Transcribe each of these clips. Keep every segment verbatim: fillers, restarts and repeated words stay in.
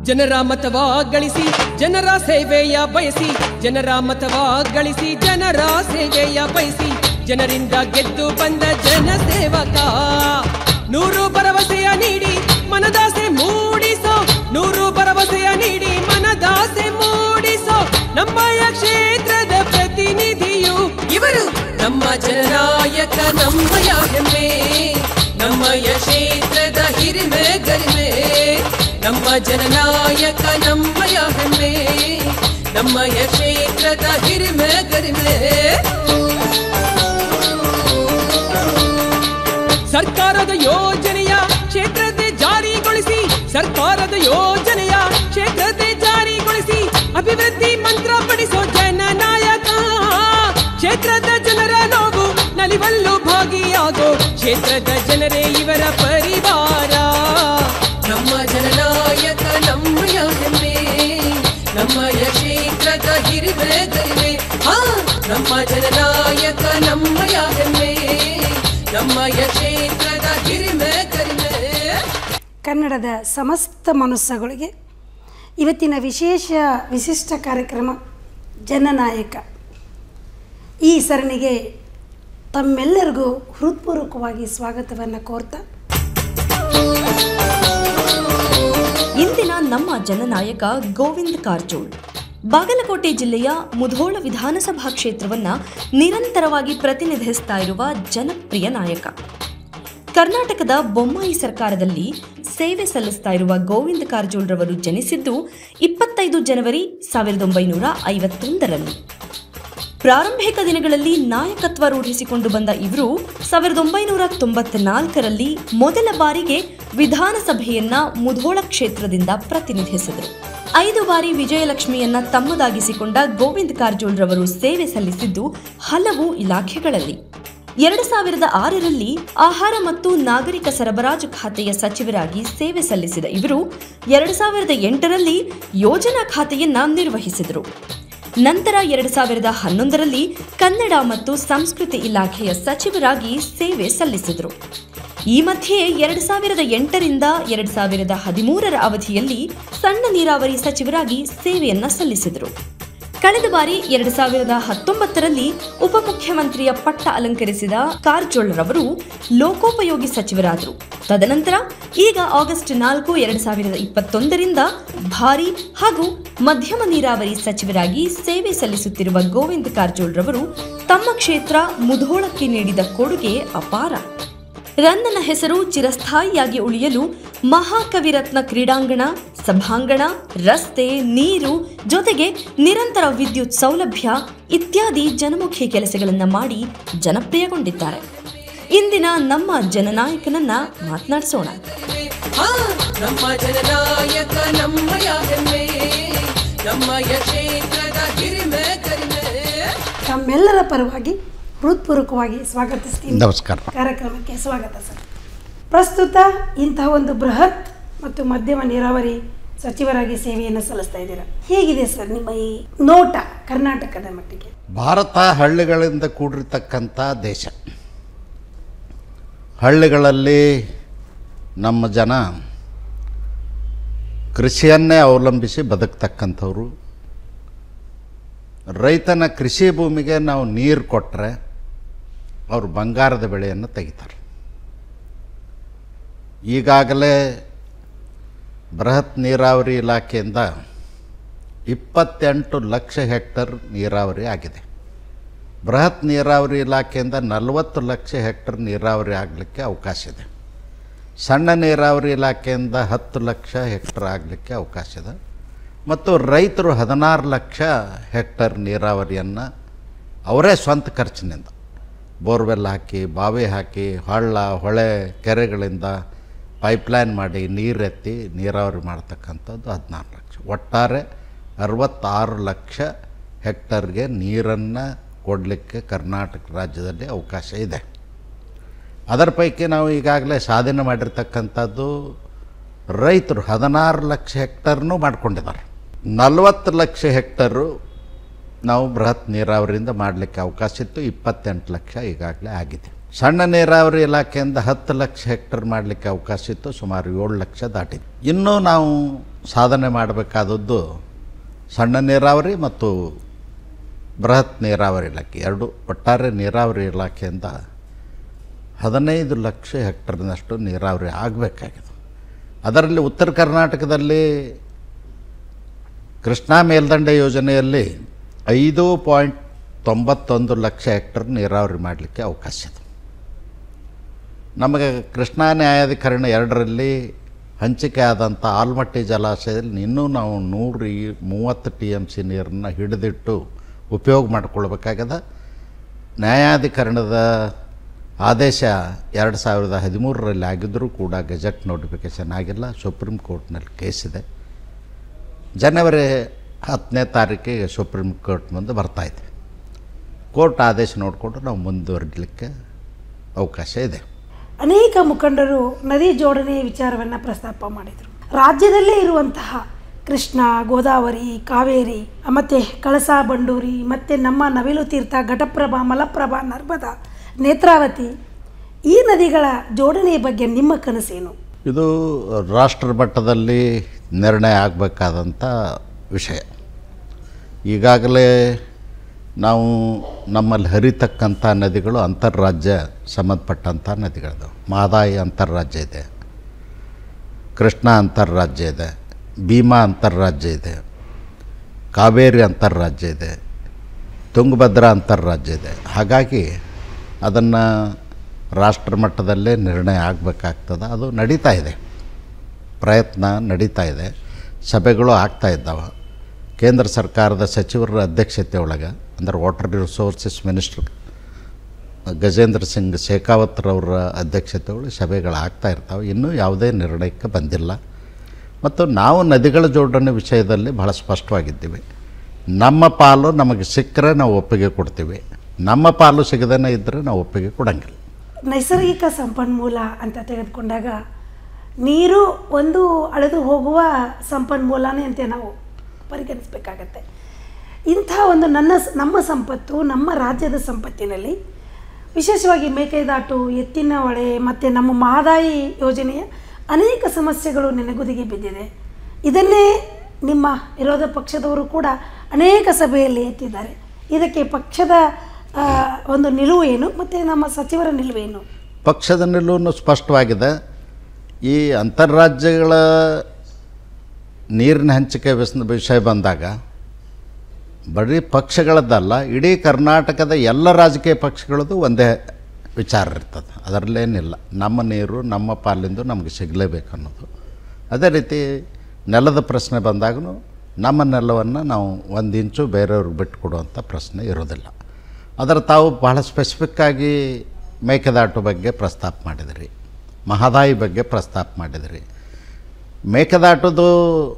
ಜನರ ಮತವ ಗಳಿಸಿ ಜನರ ಸೇವೆಯ ಬಯಸಿ ಜನರ ಮತವ ಗಳಿಸಿ ಜನರ ಸೇವೆಯ ಬಯಸಿ ಜನರಿಂದ ಗೆದ್ದು ಬಂದ ಜನ ಸೇವಕ ನೂರು ಭರವಸೆಯ ನೀಡಿ ಮನದಾಸೆ ಮೂಡಿಸೋ ನೂರು ಭರವಸೆಯ ನೀಡಿ ಮನದಾಸೆ ಮೂಡಿಸೋ ನಮ್ಮಯ ಕ್ಷೇತ್ರದ ಪ್ರತಿನಿಧಿಯು ಇವರು ನಮ್ಮ ಜನನಾಯಕ ನಮ್ಮಯ ಹೆಮ್ಮೆ ನಮ್ಮಯ ಕ್ಷೇತ್ರದ ಹಿರಿಮೆ ಗರಿಮೆ ನಮ್ಮ ಜನನಾಯಕ ನಮ್ಮಯ ಹೆಮ್ಮೆ ನಮ್ಮಯ ಕ್ಷೇತ್ರದ ಹಿರಿಮೆ ಗರಿಮೆ ಸರ್ಕಾರದ ಯೋಜನೆಯ ಕ್ಷೇತ್ರತೆ ಜಾರಿಗೊಳಿಸಿ ಸರ್ಕಾರದ ಯೋಜನೆಯ ಕ್ಷೇತ್ರತೆ ಜಾರಿಗೊಳಿಸಿ ಅಭಿವೃದ್ಧಿ ಮಂತ್ರ ಪಡಿಸೋ ಜನನಾಯಕ ಕ್ಷೇತ್ರದ ಜನರ ನೋವು ನಲಿವಲ್ಲು ಭಾಗಿಯಾಗೋ ಕ್ಷೇತ್ರದ ಜನರೇ ಇವರ ಪರಿವಾರ ನಮ್ಮ ಜನನಾಯಕ ನಮ್ಮಯ ಹೆಮ್ಮೆ ನಮ್ಮಯ ಕ್ಷೇತ್ರದ ಹಿರಿಮೆ ಗರಿಮೆ ಹಾ ನಮ್ಮ ಜನನಾಯಕ ನಮ್ಮಯ ಹೆಮ್ಮೆ ನಮ್ಮಯ ಕ್ಷೇತ್ರದ ಹಿರಿಮೆ ಗರಿಮೆ. ಕನ್ನಡದ ಸಮಸ್ತ ಮನಸ್ಸುಗಳಿಗೆ ಇವತ್ತಿನ ವಿಶೇಷ ವಿಶಿಷ್ಟ ಕಾರ್ಯಕ್ರಮ ಜನನಾಯಕ ಈ ಸರಣಿಗೆ ತಮ್ಮೆಲ್ಲರಿಗೂ ಹೃತ್ಪೂರ್ವಕವಾಗಿ ಸ್ವಾಗತವನ್ನು ಕೋರ್ತಾ ಇಂದಿನ ನಮ್ಮ ಜನನಾಯಕ ಗೋವಿಂದ ಕಾರಜೋಳ್ ಬಾಗಲಕೋಟೆ ಜಿಲ್ಲೆಯ ಮುಧೋಳ ವಿಧಾನಸಭಾ ಕ್ಷೇತ್ರವನ್ನು ನಿರಂತರವಾಗಿ ಪ್ರತಿನಿಧಿಸ್ತಾ ಇರುವ ಜನಪ್ರಿಯ ನಾಯಕ. ಕರ್ನಾಟಕದ ಬೊಮ್ಮಾಯಿ ಸರ್ಕಾರದಲ್ಲಿ ಸೇವೆ ಸಲ್ಲಿಸ್ತಾ ಇರುವ ಗೋವಿಂದ ಕಾರಜೋಳ್ ರವರು ಜನಿಸಿದ್ದು ಇಪ್ಪತ್ತೈದು ಜನವರಿ ಸಾವಿರದ ಒಂಬೈನೂರ ಐವತ್ತೊಂದರಲ್ಲಿ. ಪ್ರಾರಂಭಿಕ ದಿನಗಳಲ್ಲಿ ನಾಯಕತ್ವ ರೂಢಿಸಿಕೊಂಡು ಬಂದ ಇವರು ಸಾವಿರದ ಒಂಬೈನೂರ ತೊಂಬತ್ನಾಲ್ಕರಲ್ಲಿ ಮೊದಲ ಬಾರಿಗೆ ವಿಧಾನಸಭೆಯನ್ನ ಮುಧೋಳ ಕ್ಷೇತ್ರದಿಂದ ಪ್ರತಿನಿಧಿಸಿದರು. ಐದು ಬಾರಿ ವಿಜಯಲಕ್ಷ್ಮಿಯನ್ನ ತಮ್ಮದಾಗಿಸಿಕೊಂಡ ಗೋವಿಂದ ಕಾರಜೋಳ್ ರವರು ಸೇವೆ ಸಲ್ಲಿಸಿದ್ದು ಹಲವು ಇಲಾಖೆಗಳಲ್ಲಿ. ಎರಡು ಸಾವಿರದ ಆರರಲ್ಲಿ ಆಹಾರ ಮತ್ತು ನಾಗರಿಕ ಸರಬರಾಜು ಖಾತೆಯ ಸಚಿವರಾಗಿ ಸೇವೆ ಸಲ್ಲಿಸಿದ ಇವರು ಎರಡು ಸಾವಿರದ ಎಂಟರಲ್ಲಿ ಯೋಜನಾ ಖಾತೆಯನ್ನ ನಿರ್ವಹಿಸಿದರು. ನಂತರ ಎರಡು ಸಾವಿರದ ಹನ್ನೊಂದರಲ್ಲಿ ಕನ್ನಡ ಮತ್ತು ಸಂಸ್ಕೃತಿ ಇಲಾಖೆಯ ಸಚಿವರಾಗಿ ಸೇವೆ ಸಲ್ಲಿಸಿದರು. ಈ ಮಧ್ಯೆ ಎರಡು ಸಾವಿರದ ಎಂಟರಿಂದ ಎರಡು ಸಾವಿರದ ಹದಿಮೂರರ ಅವಧಿಯಲ್ಲಿ ಸಣ್ಣ ನೀರಾವರಿ ಸಚಿವರಾಗಿ ಸೇವೆಯನ್ನ ಸಲ್ಲಿಸಿದರು. ಕಳೆದ ಬಾರಿ ಎರಡು ಸಾವಿರದ ಹತ್ತೊಂಬತ್ತರಲ್ಲಿ ಉಪಮುಖ್ಯಮಂತ್ರಿಯ ಪಟ್ಟ ಅಲಂಕರಿಸಿದ ಕಾರಜೋಳ್ ರವರು ಲೋಕೋಪಯೋಗಿ ಸಚಿವರಾದರು. ತದನಂತರ ಈಗ ಆಗಸ್ಟ್ ನಾಲ್ಕು ಎರಡು ಸಾವಿರದ ಇಪ್ಪತ್ತೊಂದರಿಂದ ಭಾರಿ ಹಾಗೂ ಮಧ್ಯಮ ನೀರಾವರಿ ಸಚಿವರಾಗಿ ಸೇವೆ ಸಲ್ಲಿಸುತ್ತಿರುವ ಗೋವಿಂದ ಕಾರಜೋಳ್ ರವರು ತಮ್ಮ ಕ್ಷೇತ್ರ ಮುಧೋಳಕ್ಕೆ ನೀಡಿದ ಕೊಡುಗೆ ಅಪಾರ. ರನ್ನನ ಹೆಸರು ಚಿರಸ್ಥಾಯಿಯಾಗಿ ಉಳಿಯಲು ಮಹಾಕವಿರತ್ನ ಕ್ರೀಡಾಂಗಣ, ಸಭಾಂಗಣ, ರಸ್ತೆ, ನೀರು ಜೊತೆಗೆ ನಿರಂತರ ವಿದ್ಯುತ್ ಸೌಲಭ್ಯ ಇತ್ಯಾದಿ ಜನಮುಖಿ ಕೆಲಸಗಳನ್ನು ಮಾಡಿ ಜನಪ್ರಿಯಗೊಂಡಿದ್ದಾರೆ. ಇಂದಿನ ನಮ್ಮ ಜನನಾಯಕನನ್ನ ಮಾತನಾಡಿಸೋಣ. ನಮ್ಮ ಜನನಾಯಕ ನಮ್ಮಯ ಹೆಮ್ಮೆ ನಮ್ಮಯ ಕ್ಷೇತ್ರದ ಹಿರಿಮೆ ಗರಿಮೆ. ತಮ್ಮೆಲ್ಲರ ಪರವಾಗಿ ಹೃತ್ಪೂರ್ವಕವಾಗಿ ಸ್ವಾಗತಿಸ್ತೀನಿ. ನಮಸ್ಕಾರ. ಕಾರ್ಯಕ್ರಮಕ್ಕೆ ಸ್ವಾಗತ ಸರ್. ಪ್ರಸ್ತುತ ಇಂತಹ ಒಂದು ಬೃಹತ್ ಮತ್ತು ಮಧ್ಯಮ ನೀರಾವರಿ ಸಚಿವರಾಗಿ ಸೇವೆಯನ್ನು ಸಲ್ಲಿಸ್ತಾ ಇದ್ದೀರಾ. ಹೇಗಿದೆ ಸರ್ ನಿಮ್ಮ ಈ ನೋಟ ಕರ್ನಾಟಕದ ಮಟ್ಟಿಗೆ? ಭಾರತ ಹಳ್ಳಿಗಳಿಂದ ಕೂಡಿರ್ತಕ್ಕಂಥ ದೇಶ. ಹಳ್ಳಿಗಳಲ್ಲಿ ನಮ್ಮ ಜನ ಕೃಷಿಯನ್ನೇ ಅವಲಂಬಿಸಿ ಬದುಕ್ತಕ್ಕಂಥವ್ರು. ರೈತನ ಕೃಷಿ ಭೂಮಿಗೆ ನಾವು ನೀರು ಕೊಟ್ಟರೆ ಅವರು ಬಂಗಾರದ ಬೆಳೆಯನ್ನು ತೆಗಿತಾರೆ. ಈಗಾಗಲೇ ಬೃಹತ್ ನೀರಾವರಿ ಇಲಾಖೆಯಿಂದ ಇಪ್ಪತ್ತೆಂಟು ಲಕ್ಷ ಹೆಕ್ಟರ್ ನೀರಾವರಿ ಆಗಿದೆ. ಬೃಹತ್ ನೀರಾವರಿ ಇಲಾಖೆಯಿಂದ ನಲವತ್ತು ಲಕ್ಷ ಹೆಕ್ಟರ್ ನೀರಾವರಿ ಆಗಲಿಕ್ಕೆ ಅವಕಾಶ ಇದೆ. ಸಣ್ಣ ನೀರಾವರಿ ಇಲಾಖೆಯಿಂದ ಹತ್ತು ಲಕ್ಷ ಹೆಕ್ಟರ್ ಆಗಲಿಕ್ಕೆ ಅವಕಾಶ ಇದೆ. ಮತ್ತು ರೈತರು ಹದಿನಾರು ಲಕ್ಷ ಹೆಕ್ಟರ್ ನೀರಾವರಿಯನ್ನು ಅವರೇ ಸ್ವಂತ ಖರ್ಚಿನಿಂದ ಬೋರ್ವೆಲ್ ಹಾಕಿ, ಬಾವಿ ಹಾಕಿ, ಹಳ್ಳ ಹೊಳೆ ಕೆರೆಗಳಿಂದ ಪೈಪ್ಲೈನ್ ಮಾಡಿ ನೀರೆತ್ತಿ ನೀರಾವರಿ ಮಾಡ್ತಕ್ಕಂಥದ್ದು ಹದಿನಾರು ಲಕ್ಷ. ಒಟ್ಟಾರೆ ಅರವತ್ತಾರು ಲಕ್ಷ ಹೆಕ್ಟರ್ಗೆ ನೀರನ್ನು ಕೊಡಲಿಕ್ಕೆ ಕರ್ನಾಟಕ ರಾಜ್ಯದಲ್ಲಿ ಅವಕಾಶ ಇದೆ. ಅದರ ಪೈಕಿ ನಾವು ಈಗಾಗಲೇ ಸಾಧನೆ ಮಾಡಿರ್ತಕ್ಕಂಥದ್ದು ರೈತರು ಹದಿನಾರು ಲಕ್ಷ ಹೆಕ್ಟರ್ನೂ ಮಾಡ್ಕೊಂಡಿದ್ದಾರೆ. ನಲವತ್ತು ಲಕ್ಷ ಹೆಕ್ಟರು ನಾವು ಬೃಹತ್ ನೀರಾವರಿಯಿಂದ ಮಾಡಲಿಕ್ಕೆ ಅವಕಾಶ ಇತ್ತು. ಇಪ್ಪತ್ತೆಂಟು ಲಕ್ಷ ಈಗಾಗಲೇ ಆಗಿದೆ. ಸಣ್ಣ ನೀರಾವರಿ ಇಲಾಖೆಯಿಂದ ಹತ್ತು ಲಕ್ಷ ಹೆಕ್ಟರ್ ಮಾಡಲಿಕ್ಕೆ ಅವಕಾಶ ಇತ್ತು. ಸುಮಾರು ಏಳು ಲಕ್ಷ ದಾಟಿದೆ. ಇನ್ನೂ ನಾವು ಸಾಧನೆ ಮಾಡಬೇಕಾದದ್ದು ಸಣ್ಣ ನೀರಾವರಿ ಮತ್ತು ಬೃಹತ್ ನೀರಾವರಿ ಇಲಾಖೆ ಎರಡು. ಒಟ್ಟಾರೆ ನೀರಾವರಿ ಇಲಾಖೆಯಿಂದ ಹದಿನೈದು ಲಕ್ಷ ಹೆಕ್ಟರ್ನಷ್ಟು ನೀರಾವರಿ ಆಗಬೇಕಾಗಿದೆ. ಅದರಲ್ಲಿ ಉತ್ತರ ಕರ್ನಾಟಕದಲ್ಲಿ ಕೃಷ್ಣಾ ಮೇಲ್ದಂಡೆ ಯೋಜನೆಯಲ್ಲಿ ಐದು ಪಾಯಿಂಟ್ ತೊಂಬತ್ತೊಂದು ಲಕ್ಷ ಹೆಕ್ಟರ್ ನೀರಾವರಿ ಮಾಡಲಿಕ್ಕೆ ಅವಕಾಶ ಇದೆ. ನಮಗೆ ಕೃಷ್ಣಾ ನ್ಯಾಯಾಧಿಕರಣ ಎರಡರಲ್ಲಿ ಹಂಚಿಕೆ ಆದಂಥ ಆಲ್ಮಟ್ಟಿ ಜಲಾಶಯದಲ್ಲಿ ಇನ್ನೂ ನಾವು ನೂರು ಮೂವತ್ತು ಟಿ ಎಮ್ ಸಿ ನೀರನ್ನು ಹಿಡಿದಿಟ್ಟು ಉಪಯೋಗ ಮಾಡಿಕೊಳ್ಬೇಕಾಗ್ಯದ. ನ್ಯಾಯಾಧಿಕರಣದ ಆದೇಶ ಎರಡು ಸಾವಿರದ ಹದಿಮೂರರಲ್ಲಿ ಆಗಿದ್ದರೂ ಕೂಡ ಗೆಜೆಟ್ ನೋಟಿಫಿಕೇಷನ್ ಆಗಿಲ್ಲ. ಸುಪ್ರೀಂ ಕೋರ್ಟ್ನಲ್ಲಿ ಕೇಸಿದೆ. ಜನವರಿ ಹತ್ತನೇ ತಾರೀಕಿಗೆ ಸುಪ್ರೀಂ ಕೋರ್ಟ್ ಮುಂದೆ ಬರ್ತಾಯಿದೆ. ಕೋರ್ಟ್ ಆದೇಶ ನೋಡಿಕೊಂಡು ನಾವು ಮುಂದುವರಿಲಿಕ್ಕೆ ಅವಕಾಶ ಇದೆ. ಅನೇಕ ಮುಖಂಡರು ನದಿ ಜೋಡಣೆ ವಿಚಾರವನ್ನು ಪ್ರಸ್ತಾಪ ಮಾಡಿದರು. ರಾಜ್ಯದಲ್ಲೇ ಇರುವಂತಹ ಕೃಷ್ಣ, ಗೋದಾವರಿ, ಕಾವೇರಿ, ಮತ್ತು ಕಳಸಾ ಬಂಡೂರಿ, ಮತ್ತು ನಮ್ಮ ನವಿಲು ತೀರ್ಥ, ಘಟಪ್ರಭಾ, ಮಲಪ್ರಭಾ, ನರ್ಮದಾ, ನೇತ್ರಾವತಿ ಈ ನದಿಗಳ ಜೋಡಣೆಯ ಬಗ್ಗೆ ನಿಮ್ಮ ಕನಸೇನು? ಇದು ರಾಷ್ಟ್ರ ಮಟ್ಟದಲ್ಲಿ ನಿರ್ಣಯ ಆಗಬೇಕಾದಂಥ ವಿಷಯ. ಈಗಾಗಲೇ ನಾವು ನಮ್ಮಲ್ಲಿ ಹರಿತಕ್ಕಂಥ ನದಿಗಳು ಅಂತಾರಾಜ್ಯ ಸಂಬಂಧಪಟ್ಟಂಥ ನದಿಗಳದು. ಮಹದಾಯಿ ಅಂತಾರಾಜ್ಯ ಇದೆ, ಕೃಷ್ಣ ಅಂತಾರಾಜ್ಯ ಇದೆ, ಭೀಮಾ ಅಂತಾರಾಜ್ಯ ಇದೆ, ಕಾವೇರಿ ಅಂತಾರಾಜ್ಯ ಇದೆ, ತುಂಗಭದ್ರಾ ಅಂತಾರಾಜ್ಯ ಇದೆ. ಹಾಗಾಗಿ ಅದನ್ನು ರಾಷ್ಟ್ರ ಮಟ್ಟದಲ್ಲೇ ನಿರ್ಣಯ ಆಗಬೇಕಾಗ್ತದೆ. ಅದು ನಡೀತಾ ಇದೆ, ಪ್ರಯತ್ನ ನಡೀತಾ ಇದೆ, ಸಭೆಗಳು ಆಗ್ತಾ ಇದ್ದಾವೆ. ಕೇಂದ್ರ ಸರ್ಕಾರದ ಸಚಿವರ ಅಧ್ಯಕ್ಷತೆ ಒಳಗೆ ಅಂದರೆ water resources minister Gajendra Singh ಶೇಖಾವತ್ರವರ ಅಧ್ಯಕ್ಷತೆ ಒಳಗೆ ಸಭೆಗಳು ಆಗ್ತಾ ಇರ್ತಾವೆ. ಇನ್ನೂ ಯಾವುದೇ ನಿರ್ಣಯಕ್ಕೆ ಬಂದಿಲ್ಲ. ಮತ್ತು ನಾವು ನದಿಗಳ ಜೋಡಣೆ ವಿಷಯದಲ್ಲಿ ಭಾಳ ಸ್ಪಷ್ಟವಾಗಿದ್ದೀವಿ. ನಮ್ಮ ಪಾಲು ನಮಗೆ ಸಿಕ್ಕರೆ ನಾವು ಒಪ್ಪಿಗೆ ಕೊಡ್ತೀವಿ, ನಮ್ಮ ಪಾಲು ಸಿಗದೇನೆ ಇದ್ದರೆ ನಾವು ಒಪ್ಪಿಗೆ ಕೊಡಂಗಿಲ್ಲ. ನೈಸರ್ಗಿಕ ಸಂಪನ್ಮೂಲ ಅಂತ ತೆಗೆದುಕೊಂಡಾಗ ನೀರು ಒಂದು ಅಳೆದು ಹೋಗುವ ಸಂಪನ್ಮೂಲನೇ ಅಂತ ನಾವು ಪರಿಗಣಿಸಬೇಕಾಗತ್ತೆ. ಇಂಥ ಒಂದು ನನ್ನ ನಮ್ಮ ಸಂಪತ್ತು, ನಮ್ಮ ರಾಜ್ಯದ ಸಂಪತ್ತಿನಲ್ಲಿ ವಿಶೇಷವಾಗಿ ಮೇಕೆದಾಟು, ಎತ್ತಿನ ಹೊಳೆ ಮತ್ತು ನಮ್ಮ ಮಹದಾಯಿ ಯೋಜನೆಯ ಅನೇಕ ಸಮಸ್ಯೆಗಳು ನೆನೆಗುದಿಗೆ ಬಿದ್ದಿದೆ. ಇದನ್ನೇ ನಿಮ್ಮ ವಿರೋಧ ಪಕ್ಷದವರು ಕೂಡ ಅನೇಕ ಸಭೆಯಲ್ಲಿ ಎತ್ತಿದ್ದಾರೆ. ಇದಕ್ಕೆ ಪಕ್ಷದ ಒಂದು ನಿಲುವು ಏನು ಮತ್ತು ನಮ್ಮ ಸಚಿವರ ನಿಲುವೇನು? ಪಕ್ಷದ ನಿಲುವು ಸ್ಪಷ್ಟವಾಗಿದೆ. ಈ ಅಂತಾರಾಜ್ಯಗಳ ನೀರಿನ ಹಂಚಿಕೆ ವಿಷಯ ಬಂದಾಗ ಬರೀ ಪಕ್ಷಗಳದ್ದಲ್ಲ, ಇಡೀ ಕರ್ನಾಟಕದ ಎಲ್ಲ ರಾಜಕೀಯ ಪಕ್ಷಗಳದ್ದು ಒಂದೇ ವಿಚಾರ ಇರ್ತದೆ. ಅದರಲ್ಲೇನಿಲ್ಲ, ನಮ್ಮ ನೀರು ನಮ್ಮ ಪಾಲಿಂದು ನಮಗೆ ಸಿಗಲೇಬೇಕು ಅನ್ನೋದು. ಅದೇ ರೀತಿ ನೆಲದ ಪ್ರಶ್ನೆ ಬಂದಾಗೂ ನಮ್ಮ ನೆಲವನ್ನು ನಾವು ಒಂದು ಇಂಚು ಬೇರೆಯವ್ರಿಗೆ ಬಿಟ್ಟು ಕೊಡುವಂಥ ಪ್ರಶ್ನೆ ಇರೋದಿಲ್ಲ. ಅದರ ತಾವು ಭಾಳ ಸ್ಪೆಸಿಫಿಕ್ಕಾಗಿ ಮೇಕೆದಾಟು ಬಗ್ಗೆ ಪ್ರಸ್ತಾಪ ಮಾಡಿದಿರಿ, ಮಹದಾಯಿ ಬಗ್ಗೆ ಪ್ರಸ್ತಾಪ ಮಾಡಿದಿರಿ. ಮೇಕೆದಾಟುದು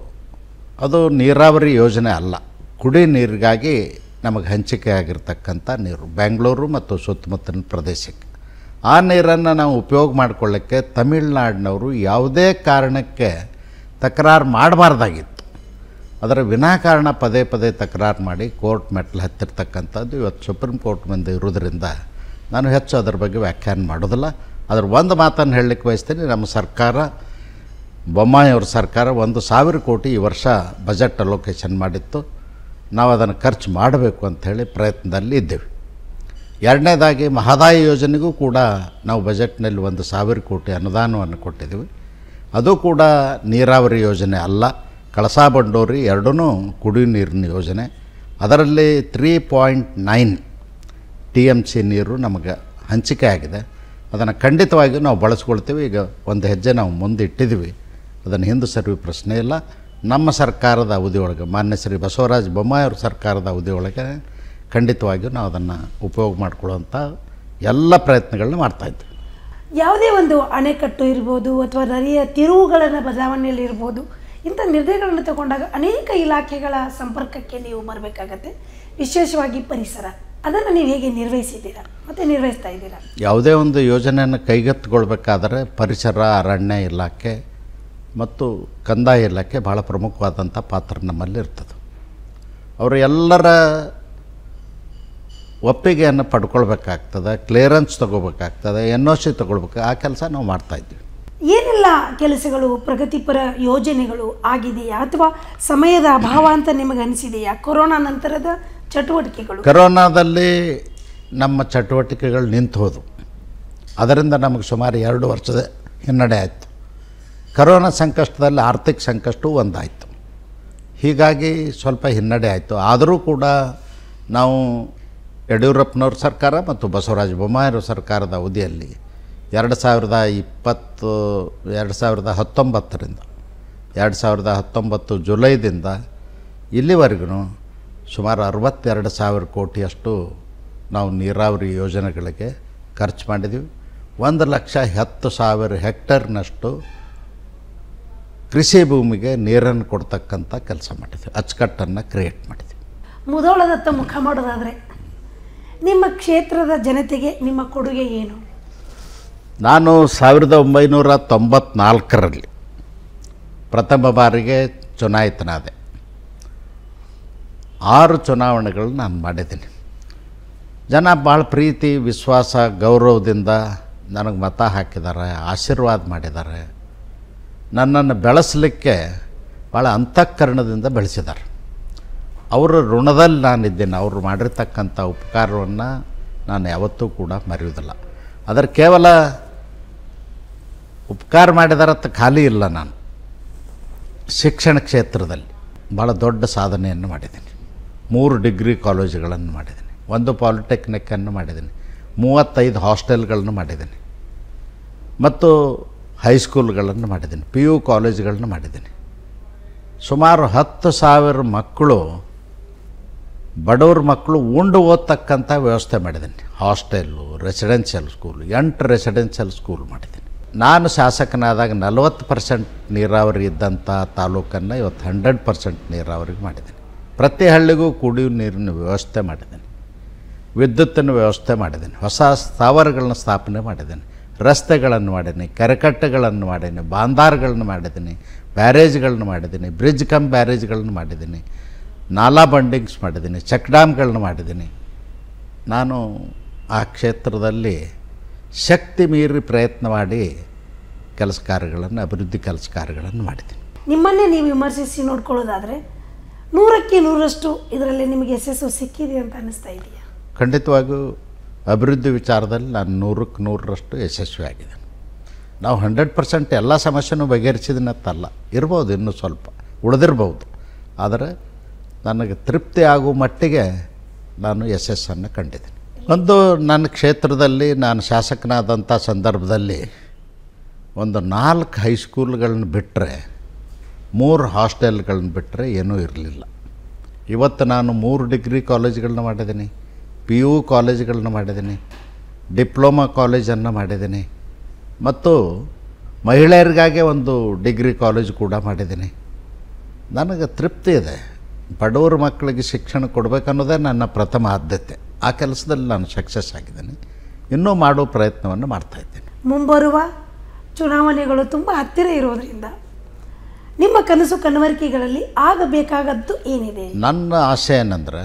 ಅದು ನೀರಾವರಿ ಯೋಜನೆ ಅಲ್ಲ, ಕುಡಿ ನೀರಿಗಾಗಿ ನಮಗೆ ಹಂಚಿಕೆ ಆಗಿರ್ತಕ್ಕಂಥ ನೀರು ಬೆಂಗಳೂರು ಮತ್ತು ಸುತ್ತಮುತ್ತಲಿನ ಪ್ರದೇಶಕ್ಕೆ. ಆ ನೀರನ್ನು ನಾವು ಉಪಯೋಗ ಮಾಡಿಕೊಳ್ಳೋಕ್ಕೆ ತಮಿಳುನಾಡಿನವರು ಯಾವುದೇ ಕಾರಣಕ್ಕೆ ತಕರಾರು ಮಾಡಬಾರ್ದಾಗಿತ್ತು. ಅದರ ವಿನಾಕಾರಣ ಪದೇ ಪದೇ ತಕರಾರು ಮಾಡಿ ಕೋರ್ಟ್ ಮೆಟ್ಲು ಹತ್ತಿರ್ತಕ್ಕಂಥದ್ದು ಇವತ್ತು ಸುಪ್ರೀಂ ಕೋರ್ಟ್ ಮುಂದೆ ಇರೋದರಿಂದ ನಾನು ಹೆಚ್ಚು ಅದರ ಬಗ್ಗೆ ವ್ಯಾಖ್ಯಾನ ಮಾಡೋದಿಲ್ಲ. ಅದರ ಒಂದು ಮಾತನ್ನು ಹೇಳಲಿಕ್ಕೆ ಬಯಸ್ತೀನಿ. ನಮ್ಮ ಸರ್ಕಾರ, ಬೊಮ್ಮಾಯಿಯವ್ರ ಸರ್ಕಾರ ಒಂದು ಸಾವಿರ ಕೋಟಿ ಈ ವರ್ಷ ಬಜೆಟ್ ಅಲೋಕೇಶನ್ ಮಾಡಿತ್ತು. ನಾವು ಅದನ್ನು ಖರ್ಚು ಮಾಡಬೇಕು ಅಂಥೇಳಿ ಪ್ರಯತ್ನದಲ್ಲಿ ಇದ್ದೇವೆ. ಎರಡನೇದಾಗಿ ಮಹದಾಯಿ ಯೋಜನೆಗೂ ಕೂಡ ನಾವು ಬಜೆಟ್ನಲ್ಲಿ ಒಂದು ಸಾವಿರ ಕೋಟಿ ಅನುದಾನವನ್ನು ಕೊಟ್ಟಿದ್ದೀವಿ. ಅದು ಕೂಡ ನೀರಾವರಿ ಯೋಜನೆ ಅಲ್ಲ, ಕಳಸಾ ಬಂಡೂರಿ ಎರಡೂ ಕುಡಿಯುವ ನೀರಿನ ಯೋಜನೆ. ಅದರಲ್ಲಿ three point nine T M C ನೀರು ನಮಗೆ ಹಂಚಿಕೆ ಆಗಿದೆ. ಅದನ್ನು ಖಂಡಿತವಾಗಿಯೂ ನಾವು ಬಳಸ್ಕೊಳ್ತೀವಿ. ಈಗ ಒಂದು ಹೆಜ್ಜೆ ನಾವು ಮುಂದೆ ಇಟ್ಟಿದ್ದೀವಿ, ಅದನ್ನು ಹಿಂದೆ ಸರಿಯುವ ಪ್ರಶ್ನೆ ಇಲ್ಲ. ನಮ್ಮ ಸರ್ಕಾರದ ಅವಧಿಯೊಳಗೆ, ಮಾನ್ಯ ಶ್ರೀ ಬಸವರಾಜ ಬೊಮ್ಮಾಯಿಯವ್ರ ಸರ್ಕಾರದ ಅವಧಿಯೊಳಗೆ ಖಂಡಿತವಾಗಿಯೂ ನಾವು ಅದನ್ನು ಉಪಯೋಗ ಮಾಡಿಕೊಳ್ಳುವಂಥ ಎಲ್ಲ ಪ್ರಯತ್ನಗಳನ್ನ ಮಾಡ್ತಾಯಿದ್ವಿ. ಯಾವುದೇ ಒಂದು ಅಣೆಕಟ್ಟು ಇರ್ಬೋದು ಅಥವಾ ನದಿಯ ತಿರುವುಗಳನ್ನು ಬದಲಾವಣೆಯಲ್ಲಿ ಇರ್ಬೋದು, ಇಂಥ ನಿರ್ಣಯಗಳನ್ನು ತಗೊಂಡಾಗ ಅನೇಕ ಇಲಾಖೆಗಳ ಸಂಪರ್ಕಕ್ಕೆ ನೀವು ಬರಬೇಕಾಗತ್ತೆ. ವಿಶೇಷವಾಗಿ ಪರಿಸರ, ಅದನ್ನು ನೀವು ಹೇಗೆ ನಿರ್ವಹಿಸಿದ್ದೀರಾ ಮತ್ತು ನಿರ್ವಹಿಸ್ತಾ ಇದ್ದೀರಾ? ಯಾವುದೇ ಒಂದು ಯೋಜನೆಯನ್ನು ಕೈಗೆತ್ತಿಕೊಳ್ಬೇಕಾದರೆ ಪರಿಸರ, ಅರಣ್ಯ ಇಲಾಖೆ ಮತ್ತು ಕಂದಾಯ ಇಲಾಖೆ ಭಾಳ ಪ್ರಮುಖವಾದಂಥ ಪಾತ್ರ ನಮ್ಮಲ್ಲಿ ಇರ್ತದೆ. ಅವರು ಎಲ್ಲರ ಒಪ್ಪಿಗೆಯನ್ನು ಪಡ್ಕೊಳ್ಬೇಕಾಗ್ತದೆ, ಕ್ಲಿಯರೆನ್ಸ್ ತೊಗೋಬೇಕಾಗ್ತದೆ, ಎನ್ ಒ ಸಿ ತೊಗೊಳ್ಬೇಕು. ಆ ಕೆಲಸ ನಾವು ಮಾಡ್ತಾಯಿದ್ವಿ. ಏನೆಲ್ಲ ಕೆಲಸಗಳು ಪ್ರಗತಿಪರ ಯೋಜನೆಗಳು ಆಗಿದೆಯಾ ಅಥವಾ ಸಮಯದ ಅಭಾವ ಅಂತ ನಿಮಗೆ ಅನಿಸಿದೆಯಾ? ಕೊರೋನಾ ನಂತರದ ಚಟುವಟಿಕೆಗಳು, ಕೊರೋನಾದಲ್ಲಿ ನಮ್ಮ ಚಟುವಟಿಕೆಗಳು ನಿಂತು ಹೋದವು. ಅದರಿಂದ ನಮಗೆ ಸುಮಾರು ಎರಡು ವರ್ಷದ ಹಿನ್ನಡೆ ಆಯಿತು. ಕರೋನಾ ಸಂಕಷ್ಟದಲ್ಲಿ ಆರ್ಥಿಕ ಸಂಕಷ್ಟವೂ ಒಂದಾಯಿತು. ಹೀಗಾಗಿ ಸ್ವಲ್ಪ ಹಿನ್ನಡೆ ಆಯಿತು. ಆದರೂ ಕೂಡ ನಾವು ಯಡಿಯೂರಪ್ಪನವ್ರ ಸರ್ಕಾರ ಮತ್ತು ಬಸವರಾಜ ಬೊಮ್ಮಾಯಿಯವ್ರ ಸರ್ಕಾರದ ಅವಧಿಯಲ್ಲಿ ಎರಡು ಸಾವಿರದ ಇಪ್ಪತ್ತು ಎರಡು ಸಾವಿರದ ಹತ್ತೊಂಬತ್ತರಿಂದ ಎರಡು ಸಾವಿರದ ಹತ್ತೊಂಬತ್ತು ಜುಲೈದಿಂದ ಇಲ್ಲಿವರೆಗೂ ಸುಮಾರು ಅರವತ್ತೆರಡು ಸಾವಿರ ಕೋಟಿಯಷ್ಟು ನಾವು ನೀರಾವರಿ ಯೋಜನೆಗಳಿಗೆ ಖರ್ಚು ಮಾಡಿದ್ವಿ. ಒಂದು ಲಕ್ಷ ಹತ್ತು ಸಾವಿರ ಹೆಕ್ಟರ್ನಷ್ಟು ಕೃಷಿ ಭೂಮಿಗೆ ನೀರನ್ನು ಕೊಡ್ತಕ್ಕಂಥ ಕೆಲಸ ಮಾಡಿದ್ವಿ, ಅಚ್ಚುಕಟ್ಟನ್ನು ಕ್ರಿಯೇಟ್ ಮಾಡಿದ್ವಿ. ಮುಧೋಳದತ್ತ ಮುಖ ಮಾಡೋದಾದರೆ ನಿಮ್ಮ ಕ್ಷೇತ್ರದ ಜನತೆಗೆ ನಿಮ್ಮ ಕೊಡುಗೆ ಏನು? ನಾನು ಸಾವಿರದ ಒಂಬೈನೂರ ತೊಂಬತ್ನಾಲ್ಕರಲ್ಲಿ ಪ್ರಥಮ ಬಾರಿಗೆ ಚುನಾಯಿತನಾದೆ. ಆರು ಚುನಾವಣೆಗಳು ನಾನು ಮಾಡಿದ್ದೀನಿ. ಜನ ಭಾಳ ಪ್ರೀತಿ ವಿಶ್ವಾಸ ಗೌರವದಿಂದ ನನಗೆ ಮತ ಹಾಕಿದ್ದಾರೆ, ಆಶೀರ್ವಾದ ಮಾಡಿದ್ದಾರೆ. ನನ್ನನ್ನು ಬೆಳೆಸಲಿಕ್ಕೆ ಭಾಳ ಅಂತಃಕರಣದಿಂದ ಬೆಳೆಸಿದ್ದಾರೆ. ಅವರ ಋಣದಲ್ಲಿ ನಾನಿದ್ದೇನೆ. ಅವರು ಮಾಡಿರ್ತಕ್ಕಂಥ ಉಪಕಾರವನ್ನು ನಾನು ಯಾವತ್ತೂ ಕೂಡ ಮರೆಯುವುದಿಲ್ಲ. ಅದರ ಕೇವಲ ಉಪಕಾರ ಮಾಡಿದಾರತ್ತ ಖಾಲಿ ಇಲ್ಲ. ನಾನು ಶಿಕ್ಷಣ ಕ್ಷೇತ್ರದಲ್ಲಿ ಭಾಳ ದೊಡ್ಡ ಸಾಧನೆಯನ್ನು ಮಾಡಿದ್ದೀನಿ. ಮೂರು ಡಿಗ್ರಿ ಕಾಲೇಜುಗಳನ್ನು ಮಾಡಿದ್ದೀನಿ, ಒಂದು ಪಾಲಿಟೆಕ್ನಿಕ್ಕನ್ನು ಮಾಡಿದ್ದೀನಿ, ಮೂವತ್ತೈದು ಹಾಸ್ಟೆಲ್ಗಳನ್ನು ಮಾಡಿದ್ದೀನಿ ಮತ್ತು ಹೈಸ್ಕೂಲ್ಗಳನ್ನು ಮಾಡಿದ್ದೀನಿ, ಪಿ ಯು ಕಾಲೇಜುಗಳನ್ನು ಮಾಡಿದ್ದೀನಿ. ಸುಮಾರು ಹತ್ತು ಸಾವಿರ ಮಕ್ಕಳು, ಬಡವ್ರ ಮಕ್ಕಳು ಉಂಡು ಓದ್ತಕ್ಕಂಥ ವ್ಯವಸ್ಥೆ ಮಾಡಿದ್ದೀನಿ. ಹಾಸ್ಟೆಲ್ಲು, ರೆಸಿಡೆನ್ಷಿಯಲ್ ಸ್ಕೂಲ್, ಎಂಟು ರೆಸಿಡೆನ್ಷಿಯಲ್ ಸ್ಕೂಲ್ ಮಾಡಿದ್ದೀನಿ. ನಾನು ಶಾಸಕನಾದಾಗ ನಲವತ್ತು ಪರ್ಸೆಂಟ್ ನೀರಾವರಿ ಇದ್ದಂಥ ತಾಲೂಕನ್ನು ಇವತ್ತು ಹಂಡ್ರೆಡ್ ಪರ್ಸೆಂಟ್ ನೀರಾವರಿಗೆ ಮಾಡಿದ್ದೀನಿ. ಪ್ರತಿ ಹಳ್ಳಿಗೂ ಕುಡಿಯುವ ನೀರಿನ ವ್ಯವಸ್ಥೆ ಮಾಡಿದ್ದೀನಿ, ವಿದ್ಯುತ್ತಿನ ವ್ಯವಸ್ಥೆ ಮಾಡಿದ್ದೀನಿ, ಹೊಸ ಸ್ಥಾವರಗಳನ್ನ ಸ್ಥಾಪನೆ ಮಾಡಿದ್ದೀನಿ, ರಸ್ತೆಗಳನ್ನು ಮಾಡೀನಿ, ಕೆರೆಕಟ್ಟೆಗಳನ್ನು ಮಾಡೀನಿ, ಬಾಂದಾರ್ಗಳನ್ನು ಮಾಡಿದ್ದೀನಿ, ಬ್ಯಾರೇಜ್ಗಳನ್ನ ಮಾಡಿದ್ದೀನಿ, ಬ್ರಿಡ್ಜ್ ಕಮ್ ಬ್ಯಾರೇಜ್ಗಳನ್ನ ಮಾಡಿದ್ದೀನಿ, ನಾಲಾ ಬಂಡಿಂಗ್ಸ್ ಮಾಡಿದ್ದೀನಿ, ಚೆಕ್ ಡ್ಯಾಮ್ಗಳನ್ನ ಮಾಡಿದ್ದೀನಿ. ನಾನು ಆ ಕ್ಷೇತ್ರದಲ್ಲಿ ಶಕ್ತಿ ಮೀರಿ ಪ್ರಯತ್ನ ಮಾಡಿ ಕೆಲಸ ಕಾರ್ಯಗಳನ್ನು, ಅಭಿವೃದ್ಧಿ ಕೆಲಸ ಕಾರ್ಯಗಳನ್ನು ಮಾಡಿದ್ದೀನಿ. ನಿಮ್ಮನ್ನೇ ನೀವು ವಿಮರ್ಶಿಸಿ ನೋಡ್ಕೊಳ್ಳೋದಾದರೆ ನೂರಕ್ಕೆ ನೂರಷ್ಟು ಇದರಲ್ಲಿ ನಿಮಗೆ ಯಶಸ್ಸು ಸಿಕ್ಕಿದೆ ಅಂತ ಅನ್ನಿಸ್ತಾ ಇದೆಯಾ? ಖಂಡಿತವಾಗಿಯೂ ಅಭಿವೃದ್ಧಿ ವಿಚಾರದಲ್ಲಿ ನಾನು ನೂರಕ್ಕೆ ನೂರರಷ್ಟು ಯಶಸ್ವಿಯಾಗಿದೆ. ನಾವು ಹಂಡ್ರೆಡ್ ಪರ್ಸೆಂಟ್ ಎಲ್ಲ ಸಮಸ್ಯೆನೂ ಬಗೆಹರಿಸಿದನತ್ತಲ್ಲ, ಇರ್ಬೋದು, ಇನ್ನೂ ಸ್ವಲ್ಪ ಉಳಿದಿರ್ಬೋದು. ಆದರೆ ನನಗೆ ತೃಪ್ತಿ ಆಗುವ ಮಟ್ಟಿಗೆ ನಾನು ಯಶಸ್ಸನ್ನು ಕಂಡಿದ್ದೀನಿ. ಒಂದು ನನ್ನ ಕ್ಷೇತ್ರದಲ್ಲಿ ನಾನು ಶಾಸಕನಾದಂಥ ಸಂದರ್ಭದಲ್ಲಿ ಒಂದು ನಾಲ್ಕು ಹೈಸ್ಕೂಲ್ಗಳನ್ನ ಬಿಟ್ಟರೆ, ಮೂರು ಹಾಸ್ಟೆಲ್ಗಳನ್ನ ಬಿಟ್ಟರೆ ಏನೂ ಇರಲಿಲ್ಲ. ಇವತ್ತು ನಾನು ಮೂರು ಡಿಗ್ರಿ ಕಾಲೇಜ್ಗಳನ್ನ ಮಾಡಿದ್ದೀನಿ, ಪಿ ಯು ಕಾಲೇಜ್ಗಳನ್ನ ಮಾಡಿದ್ದೀನಿ, ಡಿಪ್ಲೊಮಾ ಕಾಲೇಜನ್ನು ಮಾಡಿದ್ದೀನಿ ಮತ್ತು ಮಹಿಳೆಯರಿಗಾಗೆ ಒಂದು ಡಿಗ್ರಿ ಕಾಲೇಜ್ ಕೂಡ ಮಾಡಿದ್ದೀನಿ. ನನಗೆ ತೃಪ್ತಿ ಇದೆ. ಬಡವರ ಮಕ್ಕಳಿಗೆ ಶಿಕ್ಷಣ ಕೊಡಬೇಕನ್ನೋದೇ ನನ್ನ ಪ್ರಥಮ ಆದ್ಯತೆ. ಆ ಕೆಲಸದಲ್ಲಿ ನಾನು ಸಕ್ಸಸ್ ಆಗಿದ್ದೀನಿ. ಇನ್ನೂ ಮಾಡೋ ಪ್ರಯತ್ನವನ್ನು ಮಾಡ್ತಾಯಿದ್ದೀನಿ. ಮುಂಬರುವ ಚುನಾವಣೆಗಳು ತುಂಬ ಹತ್ತಿರ ಇರೋದರಿಂದ ನಿಮ್ಮ ಕನಸು ಕನವರಿಕೆಗಳಲ್ಲಿ ಆಗಬೇಕಾಗದ್ದು ಏನಿದೆ? ನನ್ನ ಆಸೆ ಏನಂದರೆ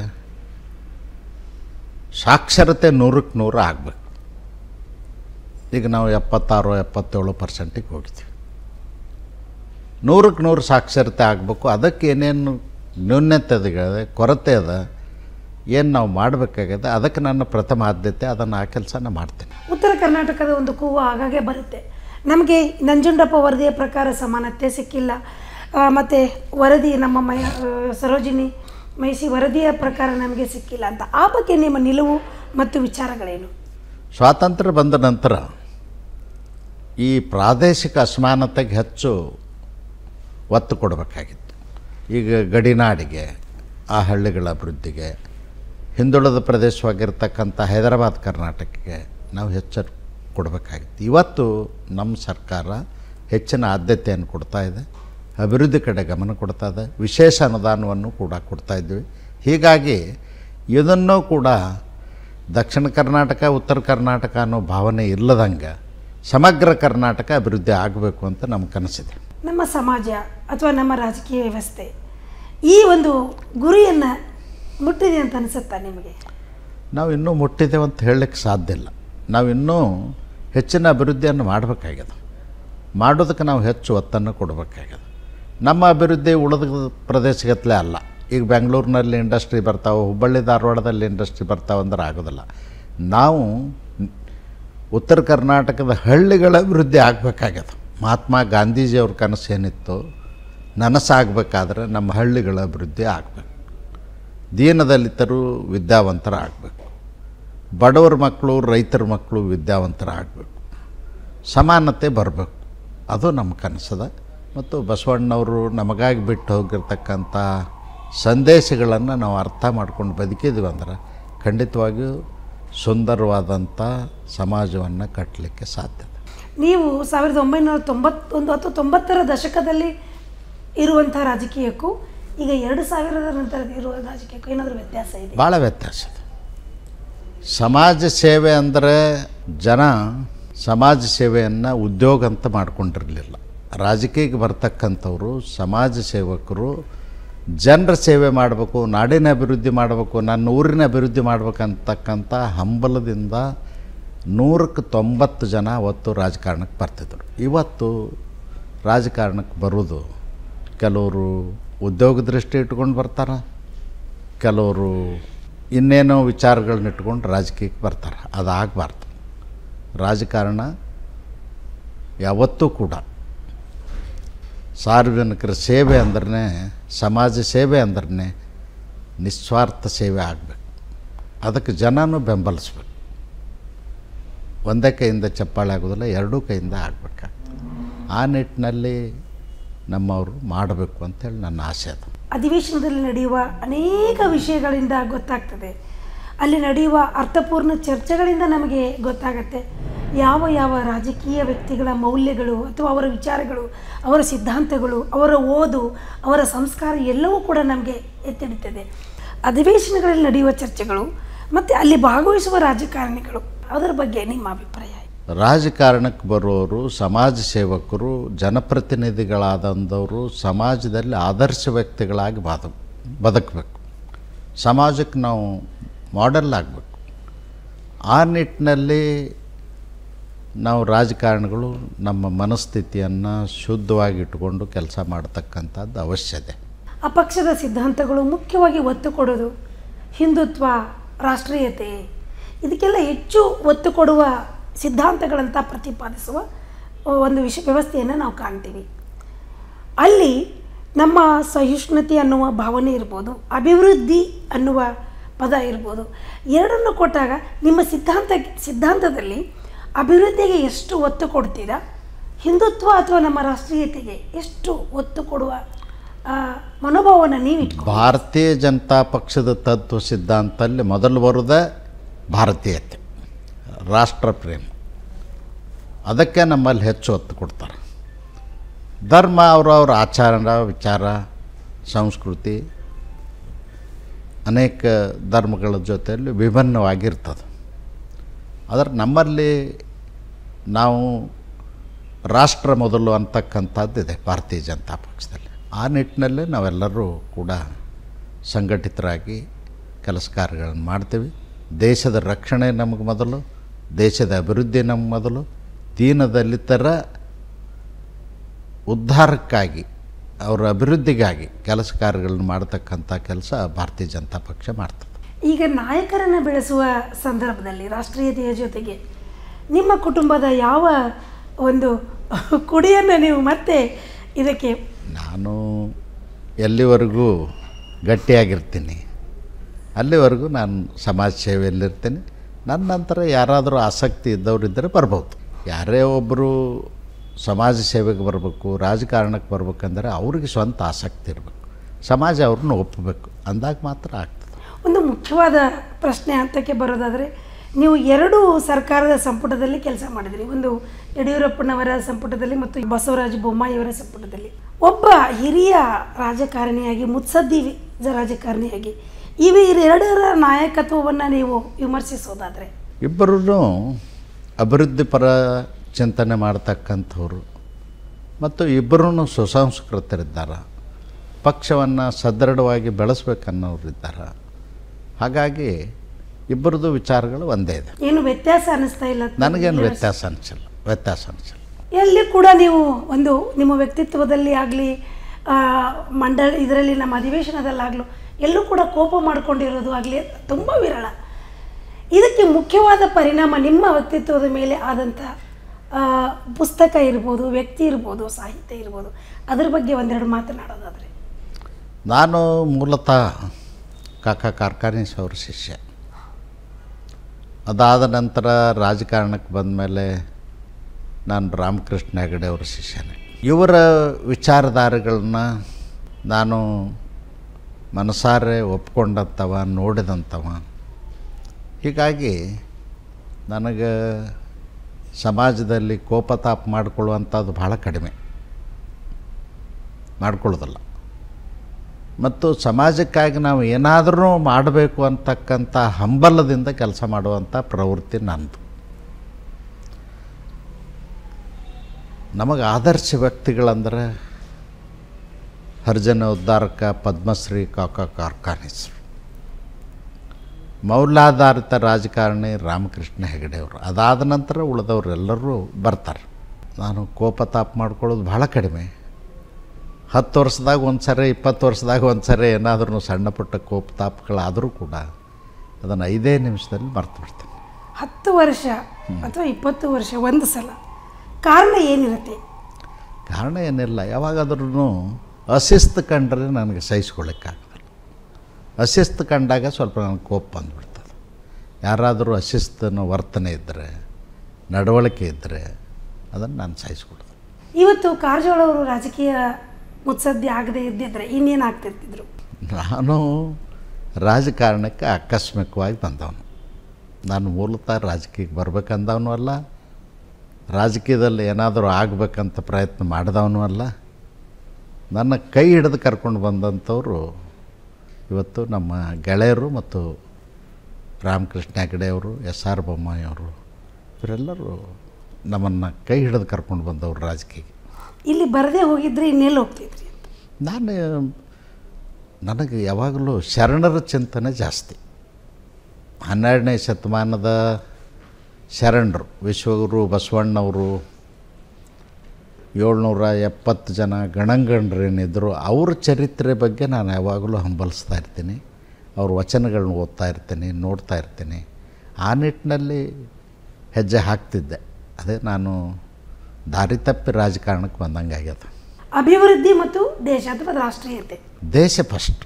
ಸಾಕ್ಷರತೆ ನೂರಕ್ಕೆ ನೂರು ಆಗಬೇಕು. ಈಗ ನಾವು ಎಪ್ಪತ್ತಾರು ಎಪ್ಪತ್ತೇಳು ಪರ್ಸೆಂಟಿಗೆ ಹೋಗಿದ್ದೀವಿ. ನೂರಕ್ಕೆ ನೂರು ಸಾಕ್ಷರತೆ ಆಗಬೇಕು. ಅದಕ್ಕೆ ಏನೇನು ನ್ಯೂನ್ಯತೆ ಇದೆ, ಕೊರತೆ ಅದ, ಏನು ನಾವು ಮಾಡಬೇಕಾಗಿದೆ, ಅದಕ್ಕೆ ನನ್ನ ಪ್ರಥಮ ಆದ್ಯತೆ. ಅದನ್ನು ಆ ಕೆಲಸನ ಮಾಡ್ತೀನಿ. ಉತ್ತರ ಕರ್ನಾಟಕದ ಒಂದು ಕೂಗು ಆಗಾಗ್ಗೆ ಬರುತ್ತೆ, ನಮಗೆ ನಂಜುಂಡಪ್ಪ ವರದಿಯ ಪ್ರಕಾರ ಸಮಾನತೆ ಸಿಕ್ಕಿಲ್ಲ, ಮತ್ತು ವರದಿ ನಮ್ಮ ಮೈ ಸರೋಜಿನಿ ಮೈಸಿ ವರದಿಯ ಪ್ರಕಾರ ನಮಗೆ ಸಿಕ್ಕಿಲ್ಲ ಅಂತ. ಆ ಬಗ್ಗೆ ನಿಮ್ಮ ನಿಲುವು ಮತ್ತು ವಿಚಾರಗಳೇನು? ಸ್ವಾತಂತ್ರ್ಯ ಬಂದ ನಂತರ ಈ ಪ್ರಾದೇಶಿಕ ಅಸಮಾನತೆಗೆ ಹೆಚ್ಚು ಒತ್ತು ಕೊಡಬೇಕಾಗಿತ್ತು. ಈಗ ಗಡಿನಾಡಿಗೆ, ಆ ಹಳ್ಳಿಗಳ ಅಭಿವೃದ್ಧಿಗೆ, ಹಿಂದುಳಿದ ಪ್ರದೇಶವಾಗಿರ್ತಕ್ಕಂಥ ಹೈದರಾಬಾದ್ ಕರ್ನಾಟಕಕ್ಕೆ ನಾವು ಹೆಚ್ಚು ಕೊಡಬೇಕಾಗಿತ್ತು. ಇವತ್ತು ನಮ್ಮ ಸರ್ಕಾರ ಹೆಚ್ಚಿನ ಆದ್ಯತೆಯನ್ನು ಕೊಡ್ತಾ ಇದೆ, ಅಭಿವೃದ್ಧಿ ಕಡೆ ಗಮನ ಕೊಡ್ತಾ ಇದೆ, ವಿಶೇಷ ಅನುದಾನವನ್ನು ಕೂಡ ಕೊಡ್ತಾ ಇದ್ವಿ. ಹೀಗಾಗಿ ಇದನ್ನೂ ಕೂಡ ದಕ್ಷಿಣ ಕರ್ನಾಟಕ ಉತ್ತರ ಕರ್ನಾಟಕ ಅನ್ನೋ ಭಾವನೆ ಇಲ್ಲದಂಗೆ ಸಮಗ್ರ ಕರ್ನಾಟಕ ಅಭಿವೃದ್ಧಿ ಆಗಬೇಕು ಅಂತ ನಮ್ಮ ಕನಸಿದೆ. ನಮ್ಮ ಸಮಾಜ ಅಥವಾ ನಮ್ಮ ರಾಜಕೀಯ ವ್ಯವಸ್ಥೆ ಈ ಒಂದು ಗುರಿಯನ್ನು ಮುಟ್ಟಿದೆ ಅಂತ ಅನಿಸುತ್ತಾ ನಿಮಗೆ? ನಾವು ಇನ್ನೂ ಮುಟ್ಟಿದ್ದೇವೆ ಅಂತ ಹೇಳಲಿಕ್ಕೆ ಸಾಧ್ಯ ಇಲ್ಲ. ನಾವು ಇನ್ನೂ ಹೆಚ್ಚಿನ ಅಭಿವೃದ್ಧಿಯನ್ನು ಮಾಡಬೇಕಾಗಿದೆ. ಮಾಡೋದಕ್ಕೆ ನಾವು ಹೆಚ್ಚು ಒತ್ತನ್ನು ಕೊಡಬೇಕಾಗಿದೆ. ನಮ್ಮ ಅಭಿವೃದ್ಧಿ ಉಳಿದ ಪ್ರದೇಶಗತ್ತಲೆ ಅಲ್ಲ. ಈಗ ಬೆಂಗಳೂರಿನಲ್ಲಿ ಇಂಡಸ್ಟ್ರಿ ಬರ್ತಾವೆ, ಹುಬ್ಬಳ್ಳಿ ಧಾರವಾಡದಲ್ಲಿ ಇಂಡಸ್ಟ್ರಿ ಬರ್ತಾವೆ ಅಂದ್ರೆ ಆಗೋದಿಲ್ಲ. ನಾವು ಉತ್ತರ ಕರ್ನಾಟಕದ ಹಳ್ಳಿಗಳ ಅಭಿವೃದ್ಧಿ ಆಗಬೇಕಾಗ್ಯದ. ಮಹಾತ್ಮ ಗಾಂಧೀಜಿಯವ್ರ ಕನಸು ಏನಿತ್ತು, ನನಸಾಗಬೇಕಾದ್ರೆ ನಮ್ಮ ಹಳ್ಳಿಗಳ ಅಭಿವೃದ್ಧಿ ಆಗಬೇಕು. ದೀನದಲಿತರು ವಿದ್ಯಾವಂತರ ಆಗಬೇಕು, ಬಡವರ ಮಕ್ಕಳು ರೈತರ ಮಕ್ಕಳು ವಿದ್ಯಾವಂತರ ಆಗಬೇಕು, ಸಮಾನತೆ ಬರಬೇಕು. ಅದು ನಮ್ಮ ಕನಸದ. ಮತ್ತು ಬಸವಣ್ಣವರು ನಮಗಾಗಿ ಬಿಟ್ಟು ಹೋಗಿರ್ತಕ್ಕಂಥ ಸಂದೇಶಗಳನ್ನು ನಾವು ಅರ್ಥ ಮಾಡ್ಕೊಂಡು ಬದುಕಿದ್ವಿ ಅಂದ್ರೆ ಖಂಡಿತವಾಗಿಯೂ ಸುಂದರವಾದಂಥ ಸಮಾಜವನ್ನು ಕಟ್ಟಲಿಕ್ಕೆ ಸಾಧ್ಯ. ನೀವು ಸಾವಿರದ ಒಂಬೈನೂರ ತೊಂಬತ್ತೊಂದು ಅಥವಾ ತೊಂಬತ್ತರ ದಶಕದಲ್ಲಿ ಇರುವಂಥ ರಾಜಕೀಯಕ್ಕೂ ಈಗ ಎರಡು ಸಾವಿರದ ನಂತರ ಇರುವ ರಾಜಕೀಯಕ್ಕೂ ಏನಾದರೂ ವ್ಯತ್ಯಾಸ ಇದೆ? ಭಾಳ ವ್ಯತ್ಯಾಸ ಇದೆ. ಸಮಾಜ ಸೇವೆ ಅಂದರೆ ಜನ ಸಮಾಜ ಸೇವೆಯನ್ನು ಉದ್ಯೋಗ ಅಂತ ಮಾಡ್ಕೊಂಡಿರಲಿಲ್ಲ. ರಾಜಕೀಯಕ್ಕೆ ಬರ್ತಕ್ಕಂಥವರು ಸಮಾಜ ಸೇವಕರು ಜನರ ಸೇವೆ ಮಾಡಬೇಕು, ನಾಡಿನ ಅಭಿವೃದ್ಧಿ ಮಾಡಬೇಕು, ನನ್ನ ಊರಿನ ಅಭಿವೃದ್ಧಿ ಮಾಡ್ಬೇಕಂತಕ್ಕಂಥ ಹಂಬಲದಿಂದ ನೂರಕ್ಕೆ ತೊಂಬತ್ತು ಜನ ಅವತ್ತು ರಾಜಕಾರಣಕ್ಕೆ ಬರ್ತಿದ್ದರು. ಇವತ್ತು ರಾಜಕಾರಣಕ್ಕೆ ಬರೋದು ಕೆಲವರು ಉದ್ಯೋಗ ದೃಷ್ಟಿ ಇಟ್ಕೊಂಡು ಬರ್ತಾರೆ, ಕೆಲವರು ಇನ್ನೇನೋ ವಿಚಾರಗಳನ್ನ ಇಟ್ಕೊಂಡು ರಾಜಕೀಯಕ್ಕೆ ಬರ್ತಾರೆ. ಅದಾಗಬಾರ್ದು. ರಾಜಕಾರಣ ಯಾವತ್ತೂ ಕೂಡ ಸಾರ್ವಜನಿಕರ ಸೇವೆ ಅಂದ್ರೆ, ಸಮಾಜ ಸೇವೆ ಅಂದ್ರೆ ನಿಸ್ವಾರ್ಥ ಸೇವೆ ಆಗಬೇಕು. ಅದಕ್ಕೆ ಜನನೂ ಬೆಂಬಲಿಸ್ಬೇಕು. ಒಂದೇ ಕೈಯಿಂದ ಚಪ್ಪಾಳೆ ಆಗೋದಿಲ್ಲ, ಎರಡೂ ಕೈಯಿಂದ ಆಗಬೇಕಾಗ್ತದೆ. ಆ ನಿಟ್ಟಿನಲ್ಲಿ ನಮ್ಮವರು ಮಾಡಬೇಕು ಅಂತೇಳಿ ನನ್ನ ಆಸೆ. ಅದು ಅಧಿವೇಶನದಲ್ಲಿ ನಡೆಯುವ ಅನೇಕ ವಿಷಯಗಳಿಂದ ಗೊತ್ತಾಗ್ತದೆ. ಅಲ್ಲಿ ನಡೆಯುವ ಅರ್ಥಪೂರ್ಣ ಚರ್ಚೆಗಳಿಂದ ನಮಗೆ ಗೊತ್ತಾಗತ್ತೆ ಯಾವ ಯಾವ ರಾಜಕೀಯ ವ್ಯಕ್ತಿಗಳ ಮೌಲ್ಯಗಳು ಅಥವಾ ಅವರ ವಿಚಾರಗಳು, ಅವರ ಸಿದ್ಧಾಂತಗಳು, ಅವರ ಓದು, ಅವರ ಸಂಸ್ಕಾರ ಎಲ್ಲವೂ ಕೂಡ ನಮಗೆ ಎತ್ತಿಡುತ್ತದೆ. ಅಧಿವೇಶನಗಳಲ್ಲಿ ನಡೆಯುವ ಚರ್ಚೆಗಳು ಮತ್ತು ಅಲ್ಲಿ ಭಾಗವಹಿಸುವ ರಾಜಕಾರಣಿಗಳು, ಅದರ ಬಗ್ಗೆ ನಿಮ್ಮ ಅಭಿಪ್ರಾಯ? ರಾಜಕಾರಣಕ್ಕೆ ಬರೋರು ಸಮಾಜ ಸೇವಕರು, ಜನಪ್ರತಿನಿಧಿಗಳಾದಂಥವರು ಸಮಾಜದಲ್ಲಿ ಆದರ್ಶ ವ್ಯಕ್ತಿಗಳಾಗಿ ಬಾದ ಬದುಕಬೇಕು. ಸಮಾಜಕ್ಕೆ ನಾವು ಮಾಡೆಲ್ ಆಗಬೇಕು. ಆ ನಿಟ್ಟಿನಲ್ಲಿ ನಾವು ರಾಜಕಾರಣಿಗಳು ನಮ್ಮ ಮನಸ್ಥಿತಿಯನ್ನು ಶುದ್ಧವಾಗಿ ಇಟ್ಟುಕೊಂಡು ಕೆಲಸ ಮಾಡತಕ್ಕಂಥದ್ದು ಅವಶ್ಯತೆ. ಆ ಪಕ್ಷದ ಸಿದ್ಧಾಂತಗಳು ಮುಖ್ಯವಾಗಿ ಒತ್ತು ಕೊಡೋದು ಹಿಂದುತ್ವ, ರಾಷ್ಟ್ರೀಯತೆ, ಇದಕ್ಕೆಲ್ಲ ಹೆಚ್ಚು ಒತ್ತು ಕೊಡುವ ಸಿದ್ಧಾಂತಗಳಂತ ಪ್ರತಿಪಾದಿಸುವ ಒಂದು ವಿಷ ವ್ಯವಸ್ಥೆಯನ್ನು ನಾವು ಕಾಣ್ತೀವಿ. ಅಲ್ಲಿ ನಮ್ಮ ಸಹಿಷ್ಣುತೆ ಅನ್ನುವ ಭಾವನೆ ಇರ್ಬೋದು, ಅಭಿವೃದ್ಧಿ ಅನ್ನುವ ಪದ ಇರ್ಬೋದು. ಎರಡನ್ನು ಕೊಟ್ಟಾಗ ನಿಮ್ಮ ಸಿದ್ಧಾಂತ ಸಿದ್ಧಾಂತದಲ್ಲಿ ಅಭಿವೃದ್ಧಿಗೆ ಎಷ್ಟು ಒತ್ತು ಕೊಡ್ತೀರಾ, ಹಿಂದುತ್ವ ಅಥವಾ ನಮ್ಮ ರಾಷ್ಟ್ರೀಯತೆಗೆ ಎಷ್ಟು ಒತ್ತು ಕೊಡುವ ಮನೋಭಾವವನ್ನು ನೀವು ಇಟ್ಕೊ? ಭಾರತೀಯ ಜನತಾ ಪಕ್ಷದ ತತ್ವ ಸಿದ್ಧಾಂತದಲ್ಲಿ ಮೊದಲು ಬರೋದೇ ಭಾರತೀಯತೆ, ರಾಷ್ಟ್ರ ಪ್ರೇಮ. ಅದಕ್ಕೆ ನಮ್ಮಲ್ಲಿ ಹೆಚ್ಚು ಒತ್ತು ಕೊಡ್ತಾರೆ. ಧರ್ಮ ಅವರವ್ರ ಆಚಾರ, ವಿಚಾರ, ಸಂಸ್ಕೃತಿ ಅನೇಕ ಧರ್ಮಗಳ ಜೊತೆಯಲ್ಲಿ ವಿಭಿನ್ನವಾಗಿರ್ತದೆ. ಆದರೆ ನಮ್ಮಲ್ಲಿ ನಾವು ರಾಷ್ಟ್ರ ಮೊದಲು ಅಂತಕ್ಕಂಥದ್ದಿದೆ ಭಾರತೀಯ ಜನತಾ ಪಕ್ಷದಲ್ಲಿ. ಆ ನಿಟ್ಟಿನಲ್ಲಿ ನಾವೆಲ್ಲರೂ ಕೂಡ ಸಂಘಟಿತರಾಗಿ ಕೆಲಸ ಕಾರ್ಯಗಳನ್ನು ಮಾಡ್ತೀವಿ. ದೇಶದ ರಕ್ಷಣೆ ನಮಗೆ ಮೊದಲು, ದೇಶದ ಅಭಿವೃದ್ಧಿ ನಮಗೆ ಮೊದಲು, ದೀನದಲಿತರ ಉದ್ಧಾರಕ್ಕಾಗಿ, ಅವರ ಅಭಿವೃದ್ಧಿಗಾಗಿ ಕೆಲಸ ಕಾರ್ಯಗಳನ್ನು ಮಾಡತಕ್ಕಂಥ ಕೆಲಸ ಭಾರತೀಯ ಜನತಾ ಪಕ್ಷ ಮಾಡ್ತದೆ. ಈಗ ನಾಯಕರನ್ನು ಬೆಳೆಸುವ ಸಂದರ್ಭದಲ್ಲಿ ರಾಷ್ಟ್ರೀಯತೆಯ ಜೊತೆಗೆ ನಿಮ್ಮ ಕುಟುಂಬದ ಯಾವ ಒಂದು ಕುಡಿಯನ್ನು ನೀವು ಮತ್ತೆ ಇದಕ್ಕೆ? ನಾನು ಎಲ್ಲಿವರೆಗೂ ಗಟ್ಟಿಯಾಗಿರ್ತೀನಿ ಅಲ್ಲಿವರೆಗೂ ನಾನು ಸಮಾಜ ಸೇವೆಯಲ್ಲಿರ್ತೀನಿ. ನನ್ನ ನಂತರ ಯಾರಾದರೂ ಆಸಕ್ತಿ ಇದ್ದವರಿದ್ದರೆ ಬರ್ಬೋದು. ಯಾರೇ ಒಬ್ಬರು ಸಮಾಜ ಸೇವೆಗೆ ಬರಬೇಕು, ರಾಜಕಾರಣಕ್ಕೆ ಬರ್ಬೇಕಂದ್ರೆ ಅವ್ರಿಗೆ ಸ್ವಂತ ಆಸಕ್ತಿ ಇರಬೇಕು, ಸಮಾಜ ಅವ್ರನ್ನ ಒಪ್ಪಬೇಕು, ಅಂದಾಗ ಮಾತ್ರ ಆಗ್ತದೆ. ಒಂದು ಮುಖ್ಯವಾದ ಪ್ರಶ್ನೆ ಹಂತಕ್ಕೆ ಬರೋದಾದರೆ, ನೀವು ಎರಡು ಸರ್ಕಾರದ ಸಂಪುಟದಲ್ಲಿ ಕೆಲಸ ಮಾಡಿದ್ರಿ. ಒಂದು ಯಡಿಯೂರಪ್ಪನವರ ಸಂಪುಟದಲ್ಲಿ ಮತ್ತು ಬಸವರಾಜ ಬೊಮ್ಮಾಯಿಯವರ ಸಂಪುಟದಲ್ಲಿ. ಒಬ್ಬ ಹಿರಿಯ ರಾಜಕಾರಣಿಯಾಗಿ, ಮುತ್ಸದ್ದಿ ರಾಜಕಾರಣಿಯಾಗಿ ಇವೆರಡರ ನಾಯಕತ್ವವನ್ನು ನೀವು ವಿಮರ್ಶಿಸೋದಾದರೆ? ಇಬ್ಬರೂ ಅಭಿವೃದ್ಧಿ ಪರ ಚಿಂತನೆ ಮಾಡ್ತಕ್ಕಂಥವ್ರು ಮತ್ತು ಇಬ್ಬರೂ ಸುಸಂಸ್ಕೃತರಿದ್ದಾರೆ, ಪಕ್ಷವನ್ನು ಸದೃಢವಾಗಿ ಬೆಳೆಸ್ಬೇಕನ್ನೋರಿದ್ದಾರೆ. ಹಾಗಾಗಿ ಇಬ್ಬರದು ವಿಚಾರಗಳು ಒಂದೇ ಇದೆ. ಏನು ವ್ಯತ್ಯಾಸ ಅನ್ನಿಸ್ತಾ ಇಲ್ಲ? ನನಗೇನು ವ್ಯತ್ಯಾಸ ಅನಿಸಿಲ್ಲ ವ್ಯತ್ಯಾಸ ಅನಿಸಿಲ್ಲ ಎಲ್ಲಿ ಕೂಡ ನೀವು ಒಂದು ನಿಮ್ಮ ವ್ಯಕ್ತಿತ್ವದಲ್ಲಿ ಆಗಲಿ ಮಂಡಳ ಇದರಲ್ಲಿ ನಮ್ಮ ಅಧಿವೇಶನದಲ್ಲಾಗಲೂ ಎಲ್ಲೂ ಕೂಡ ಕೋಪ ಮಾಡಿಕೊಂಡಿರೋದು ಆಗಲಿ ತುಂಬ ವಿರಳ. ಇದಕ್ಕೆ ಮುಖ್ಯವಾದ ಪರಿಣಾಮ ನಿಮ್ಮ ವ್ಯಕ್ತಿತ್ವದ ಮೇಲೆ ಆದಂಥ ಪುಸ್ತಕ ಇರ್ಬೋದು, ವ್ಯಕ್ತಿ ಇರ್ಬೋದು, ಸಾಹಿತ್ಯ ಇರ್ಬೋದು, ಅದ್ರ ಬಗ್ಗೆ ಒಂದೆರಡು ಮಾತನಾಡೋದಾದರೆ. ನಾನು ಮೂಲತಃ ಕಾಕಾ ಕಾರ್ಖಾನೀಸ್ ಅವ್ರ ಶಿಷ್ಯ. ಅದಾದ ನಂತರ ರಾಜಕಾರಣಕ್ಕೆ ಬಂದ ಮೇಲೆ ನಾನು ರಾಮಕೃಷ್ಣ ಹೆಗಡೆ ಅವರ ಶಿಷ್ಯನೇ. ಇವರ ವಿಚಾರಧಾರೆಗಳನ್ನ ನಾನು ಮನಸಾರೆ ಒಪ್ಕೊಂಡಂಥವ, ನೋಡಿದಂಥವ. ಹೀಗಾಗಿ ನನಗೆ ಸಮಾಜದಲ್ಲಿ ಕೋಪತಾಪ ಮಾಡಿಕೊಳ್ಳುವಂಥದ್ದು ಭಾಳ ಕಡಿಮೆ, ಮಾಡ್ಕೊಳ್ಳೋದಿಲ್ಲ. ಮತ್ತು ಸಮಾಜಕ್ಕಾಗಿ ನಾವು ಏನಾದರೂ ಮಾಡಬೇಕು ಅಂತಕ್ಕಂಥ ಹಂಬಲದಿಂದ ಕೆಲಸ ಮಾಡುವಂಥ ಪ್ರವೃತ್ತಿ ನನ್ನದು. ನಮಗೆ ಆದರ್ಶ ವ್ಯಕ್ತಿಗಳಂದರೆ ಹರಿಜನ ಉದ್ಧಾರಕ ಪದ್ಮಶ್ರೀ ಕಾಕಾ ಕಾರ್ಖಾನೀಸರು, ಮೌಲ್ಯಾಧಾರಿತ ರಾಜಕಾರಣಿ ರಾಮಕೃಷ್ಣ ಹೆಗಡೆಯವರು. ಅದಾದ ನಂತರ ಉಳಿದವರೆಲ್ಲರೂ ಬರ್ತಾರೆ. ನಾನು ಕೋಪತಾಪ ಮಾಡ್ಕೊಳ್ಳೋದು ಭಾಳ ಕಡಿಮೆ. ಹತ್ತು ವರ್ಷದಾಗ ಒಂದು ಸರಿ, ಇಪ್ಪತ್ತು ವರ್ಷದಾಗ ಒಂದು ಸರಿ ಏನಾದ್ರೂ ಸಣ್ಣ ಪುಟ್ಟ ಕೋಪತಾಪಗಳಾದರೂ ಕೂಡ ಅದನ್ನು ಐದೇ ನಿಮಿಷದಲ್ಲಿ ಮರ್ತು ಬಿಡ್ತೀನಿ. ಹತ್ತು ವರ್ಷ ಅಥವಾ ಇಪ್ಪತ್ತು ವರ್ಷ ಒಂದು ಸಲ ಕಾರಣ ಏನಿರುತ್ತೆ? ಕಾರಣ ಏನಿಲ್ಲ. ಯಾವಾಗಾದ್ರೂ ಅಶಿಸ್ತು ಕಂಡ್ರೆ ನನಗೆ ಸಹಿಸ್ಕೊಳ್ಳೋಕ್ಕಾಗಲ್ಲ. ಅಶಿಸ್ತು ಕಂಡಾಗ ಸ್ವಲ್ಪ ನನಗೆ ಕೋಪ ಬಂದುಬಿಡ್ತದೆ. ಯಾರಾದರೂ ಅಶಿಸ್ತನ ವರ್ತನೆ ಇದ್ದರೆ, ನಡವಳಿಕೆ ಇದ್ದರೆ ಅದನ್ನು ನಾನು ಸಹಿಸ್ಕೊಡೋದು. ಇವತ್ತು ಕಾರಜೋಳ ಅವರು ರಾಜಕೀಯ ಮುತ್ಸದ್ದಿ ಆಗದೆ ಇದ್ದಿದ್ರೆ ಇನ್ನೇನು ಆಗ್ತಿರ್ತಿದ್ರು? ನಾನು ರಾಜಕಾರಣಕ್ಕೆ ಆಕಸ್ಮಿಕವಾಗಿ ಬಂದವನು. ನಾನು ಮೂಲತಃ ರಾಜಕೀಯಕ್ಕೆ ಬರಬೇಕಂದವನು ಅಲ್ಲ, ರಾಜಕೀಯದಲ್ಲಿ ಏನಾದರೂ ಆಗಬೇಕಂತ ಪ್ರಯತ್ನ ಮಾಡಿದವನು ಅಲ್ಲ. ನನ್ನ ಕೈ ಹಿಡಿದು ಕರ್ಕೊಂಡು ಬಂದಂಥವರು ಇವತ್ತು ನಮ್ಮ ಗೆಳೆಯರು ಮತ್ತು ರಾಮಕೃಷ್ಣ ಹೆಗಡೆಯವರು, ಎಸ್ ಆರ್ ಬೊಮ್ಮಾಯಿ ಅವರು, ಇವರೆಲ್ಲರೂ ನಮ್ಮನ್ನು ಕೈ ಹಿಡಿದು ಕರ್ಕೊಂಡು ಬಂದವರು ರಾಜಕೀಯಕ್ಕೆ. ಇಲ್ಲಿ ಬರದೇ ಹೋಗಿದ್ರೆ ಇನ್ನೆಲ್ಲಿ ಹೋಗ್ತಿದ್ರಿ ಅಂತ? ನಾನು ನನಗೆ ಯಾವಾಗಲೂ ಶರಣರ ಚಿಂತನೆ ಜಾಸ್ತಿ. ಹನ್ನೆರಡನೇ ಶತಮಾನದ ಶರಣರು ವಿಶ್ವಗುರು ಬಸವಣ್ಣವರು, ಏಳ್ನೂರ ಎಪ್ಪತ್ತು ಜನ ಗಣಂಗಣರೇನಿದ್ದರು, ಅವ್ರ ಚರಿತ್ರೆ ಬಗ್ಗೆ ನಾನು ಯಾವಾಗಲೂ ಹಂಬಲಿಸ್ತಾ ಇರ್ತೀನಿ. ಅವ್ರ ವಚನಗಳನ್ನ ಓದ್ತಾ ಇರ್ತೀನಿ, ನೋಡ್ತಾ ಇರ್ತೀನಿ. ಆ ನಿಟ್ಟಿನಲ್ಲಿ ಹೆಜ್ಜೆ ಹಾಕ್ತಿದ್ದೆ. ಅದೇ ನಾನು ದಾರಿ ತಪ್ಪಿ ರಾಜಕಾರಣಕ್ಕೆ ಬಂದಂಗೆ ಆಗ್ಯದ. ಅಭಿವೃದ್ಧಿ ಮತ್ತು ದೇಶ ಅಥವಾ ರಾಷ್ಟ್ರೀಯತೆ? ದೇಶ ಫಸ್ಟ್.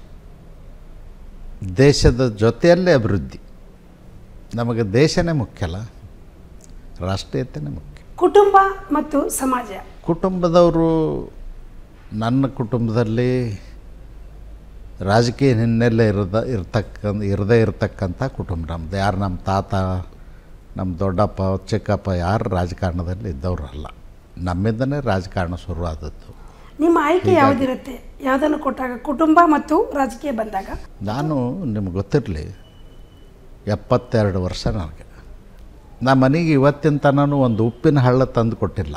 ದೇಶದ ಜೊತೆಯಲ್ಲೇ ಅಭಿವೃದ್ಧಿ. ನಮಗೆ ದೇಶನೇ ಮುಖ್ಯ ಅಲ್ಲ, ರಾಷ್ಟ್ರೀಯತೆಯೇ ಮುಖ್ಯ. ಕುಟುಂಬ ಮತ್ತು ಸಮಾಜ? ಕುಟುಂಬದವರು, ನನ್ನ ಕುಟುಂಬದಲ್ಲಿ ರಾಜಕೀಯ ಹಿನ್ನೆಲೆ ಇರದ ಇರ್ತಕ್ಕಂಥ ಇರದೇ ಇರತಕ್ಕಂಥ ಕುಟುಂಬ ನಮ್ಮದು. ಯಾರು ನಮ್ಮ ತಾತ, ನಮ್ಮ ದೊಡ್ಡಪ್ಪ, ಚಿಕ್ಕಪ್ಪ ಯಾರು ರಾಜಕಾರಣದಲ್ಲಿ ಇದ್ದವರಲ್ಲ. ನಮ್ಮಿಂದನೇ ರಾಜಕಾರಣ ಶುರುವಾದದ್ದು. ನಿಮ್ಮ ಆಯ್ಕೆ ಯಾವುದಿರುತ್ತೆ? ಯಾವುದನ್ನು ಕೊಟ್ಟಾಗ, ಕುಟುಂಬ ಮತ್ತು ರಾಜಕೀಯ ಬಂದಾಗ? ನಾನು ನಿಮ್ಗೆ ಗೊತ್ತಿರಲಿ, ಎಪ್ಪತ್ತೆರಡು ವರ್ಷ ನನಗೆ. ನಮ್ಮ ಮನೆಗೆ ಇವತ್ತಿನ ತನೂ ಒಂದು ಉಪ್ಪಿನ ಹಳ್ಳ ತಂದು ಕೊಟ್ಟಿಲ್ಲ.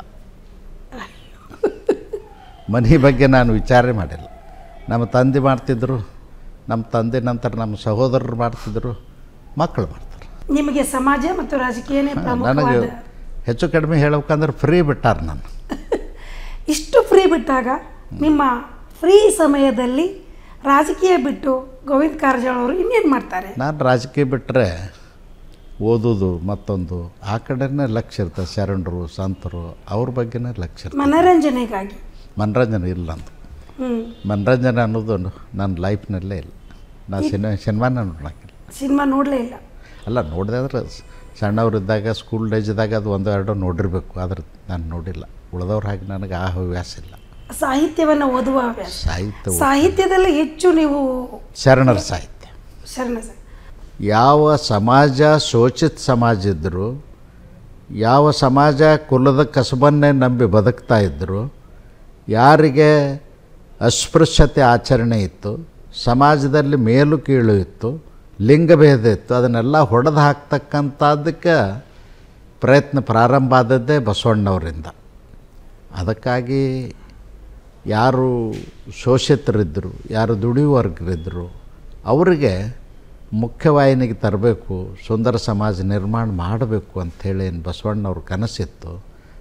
ಮನೆ ಬಗ್ಗೆ ನಾನು ವಿಚಾರ ಮಾಡಿಲ್ಲ. ನಮ್ಮ ತಂದೆ ಮಾಡ್ತಿದ್ರು, ನಮ್ಮ ತಂದೆ ನಂತರ ನಮ್ಮ ಸಹೋದರರು ಮಾಡ್ತಿದ್ರು, ಮಕ್ಕಳು ಮಾಡ್ತಾರೆ. ನಿಮಗೆ ಸಮಾಜ ಮತ್ತು ರಾಜಕೀಯನೇ ನನಗೆ ಪ್ರಮುಖವಾದ? ಹೆಚ್ಚು ಕಡಿಮೆ ಹೇಳ್ಬೇಕಂದ್ರೆ ಫ್ರೀ ಬಿಟ್ಟಾರ ನಾನು. ಇಷ್ಟು ಫ್ರೀ ಬಿಟ್ಟಾಗ ನಿಮ್ಮ ಫ್ರೀ ಸಮಯದಲ್ಲಿ ರಾಜಕೀಯ ಬಿಟ್ಟು ಗೋವಿಂದ ಕಾರಜೋಳ ಅವರು ಇನ್ನೇನು ಮಾಡ್ತಾರೆ? ನಾನು ರಾಜಕೀಯ ಬಿಟ್ಟರೆ ಓದೋದು ಮತ್ತೊಂದು ಆ ಕಡೆನೇ ಲಕ್ಷ್ಯ ಇರ್ತದೆ. ಶರಣರು, ಸಂತರು, ಅವ್ರ ಬಗ್ಗೆನೇ ಲಕ್ಷ್ಯ ಇರ್ತದೆ. ಮನರಂಜನೆಗಾಗಿ? ಮನರಂಜನೆ ಇಲ್ಲ ಅಂತ. ಮನರಂಜನೆ ಅನ್ನೋದು ನನ್ನ ಲೈಫ್ನಲ್ಲೇ ಇಲ್ಲ. ನಾನು ಸಿನಿಮಾ ಸಿನಿಮಾನ ನೋಡೋಕ್ಕಿಲ್ಲ. ಸಿನಿಮಾ ನೋಡಲೇ ಇಲ್ಲ? ಅಲ್ಲ, ನೋಡಿದೆ ಆದರೆ ಸಣ್ಣವರಿದ್ದಾಗ ಸ್ಕೂಲ್ ಡೇಜ್ದಾಗ ಅದು ಒಂದು ಎರಡು ನೋಡಿರಬೇಕು, ಆದರೆ ನಾನು ನೋಡಿಲ್ಲ. ಉಳಿದವ್ರ ಹಾಗೆ ನನಗೆ ಆ ಹವ್ಯಾಸ ಇಲ್ಲ. ಸಾಹಿತ್ಯವನ್ನು ಓದುವ ಹವ್ಯಾಸ? ಸಾಹಿತ್ಯ ಸಾಹಿತ್ಯದಲ್ಲಿ ಹೆಚ್ಚು ನೀವು? ಶರಣರ ಸಾಹಿತ್ಯ. ಶರಣ ಯಾವ ಸಮಾಜ ಶೋಷಿತ ಸಮಾಜ ಇದ್ದರು, ಯಾವ ಸಮಾಜ ಕುಲದ ಕಸಬನ್ನೇ ನಂಬಿ ಬದುಕ್ತಾ ಇದ್ದರು, ಯಾರಿಗೆ ಅಸ್ಪೃಶ್ಯತೆ ಆಚರಣೆ ಇತ್ತು, ಸಮಾಜದಲ್ಲಿ ಮೇಲು ಕೀಳು ಇತ್ತು, ಲಿಂಗಭೇದ ಇತ್ತು, ಅದನ್ನೆಲ್ಲ ಹೊಡೆದು ಹಾಕ್ತಕ್ಕಂಥದ್ದಕ್ಕೆ ಪ್ರಯತ್ನ ಪ್ರಾರಂಭ ಆದದ್ದೇ ಬಸವಣ್ಣವರಿಂದ. ಅದಕ್ಕಾಗಿ ಯಾರು ಶೋಷಿತರಿದ್ದರು, ಯಾರು ದುಡಿಯುವವರ್ಗರಿದ್ದರು, ಅವರಿಗೆ ಮುಖ್ಯವಾಹಿನಿಗೆ ತರಬೇಕು, ಸುಂದರ ಸಮಾಜ ನಿರ್ಮಾಣ ಮಾಡಬೇಕು ಅಂಥೇಳಿ ಏನು ಬಸವಣ್ಣವ್ರ ಕನಸಿತ್ತು,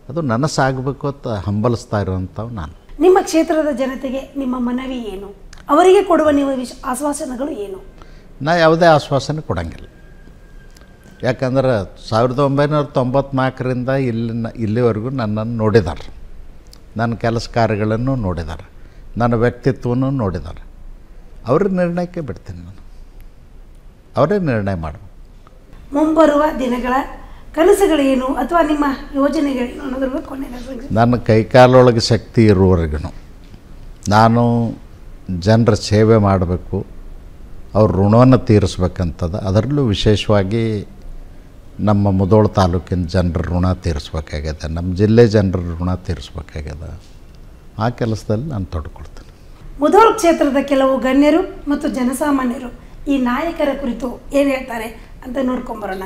ಅದು ನನಸಾಗಬೇಕು ಅಂತ ಹಂಬಲಿಸ್ತಾ ಇರೋವಂಥವು ನಾನು. ನಿಮ್ಮ ಕ್ಷೇತ್ರದ ಜನತೆಗೆ ನಿಮ್ಮ ಮನವಿ ಏನು? ಅವರಿಗೆ ಕೊಡುವ ನೀವು ವಿಶ್ ಆಶ್ವಾಸನೆಗಳು ಏನು? ನಾ ಯಾವುದೇ ಆಶ್ವಾಸನೆ ಕೊಡೋಂಗಿಲ್ಲ. ಯಾಕಂದ್ರೆ ಸಾವಿರದ ಒಂಬೈನೂರ ತೊಂಬತ್ನಾಲ್ಕರಿಂದ ಇಲ್ಲಿನ ಇಲ್ಲಿವರೆಗೂ ನನ್ನನ್ನು ನೋಡಿದ್ದಾರೆ, ನನ್ನ ಕೆಲಸ ಕಾರ್ಯಗಳನ್ನು ನೋಡಿದ್ದಾರೆ, ನನ್ನ ವ್ಯಕ್ತಿತ್ವವನ್ನು ನೋಡಿದ್ದಾರೆ. ಅವ್ರ ನಿರ್ಣಯಕ್ಕೆ ಬಿಡ್ತೀನಿ ನಾನು, ಅವರೇ ನಿರ್ಣಯ ಮಾಡಬೇಕು. ಮುಂಬರುವ ದಿನಗಳ ಕನಸುಗಳೇನು ಅಥವಾ ನಿಮ್ಮ ಯೋಜನೆಗಳೇನು ಅನ್ನೋದ್ರ ಬಗ್ಗೆ ಕೊನೆ ನನ್ನ ಕೈಕಾಲೊಳಗೆ ಶಕ್ತಿ ಇರುವವರೆಗೂ ನಾನು ಜನರ ಸೇವೆ ಮಾಡಬೇಕು, ಅವ್ರ ಋಣವನ್ನು ತೀರಿಸ್ಬೇಕಂತದ. ಅದರಲ್ಲೂ ವಿಶೇಷವಾಗಿ ನಮ್ಮ ಮುಧೋಳ ತಾಲೂಕಿನ ಜನರ ಋಣ ತೀರಿಸ್ಬೇಕಾಗ್ಯದ, ನಮ್ಮ ಜಿಲ್ಲೆ ಜನರ ಋಣ ತೀರಿಸ್ಬೇಕಾಗ್ಯದ. ಆ ಕೆಲಸದಲ್ಲಿ ನಾನು ತೊಡ್ಕೊಳ್ತೇನೆ. ಮುಧೋಳ ಕ್ಷೇತ್ರದ ಕೆಲವು ಗಣ್ಯರು ಮತ್ತು ಜನಸಾಮಾನ್ಯರು ಈ ನಾಯಕರ ಕುರಿತು ಏನು ಹೇಳ್ತಾರೆ ಅಂತ ನೋಡ್ಕೊಂಬರೋಣ.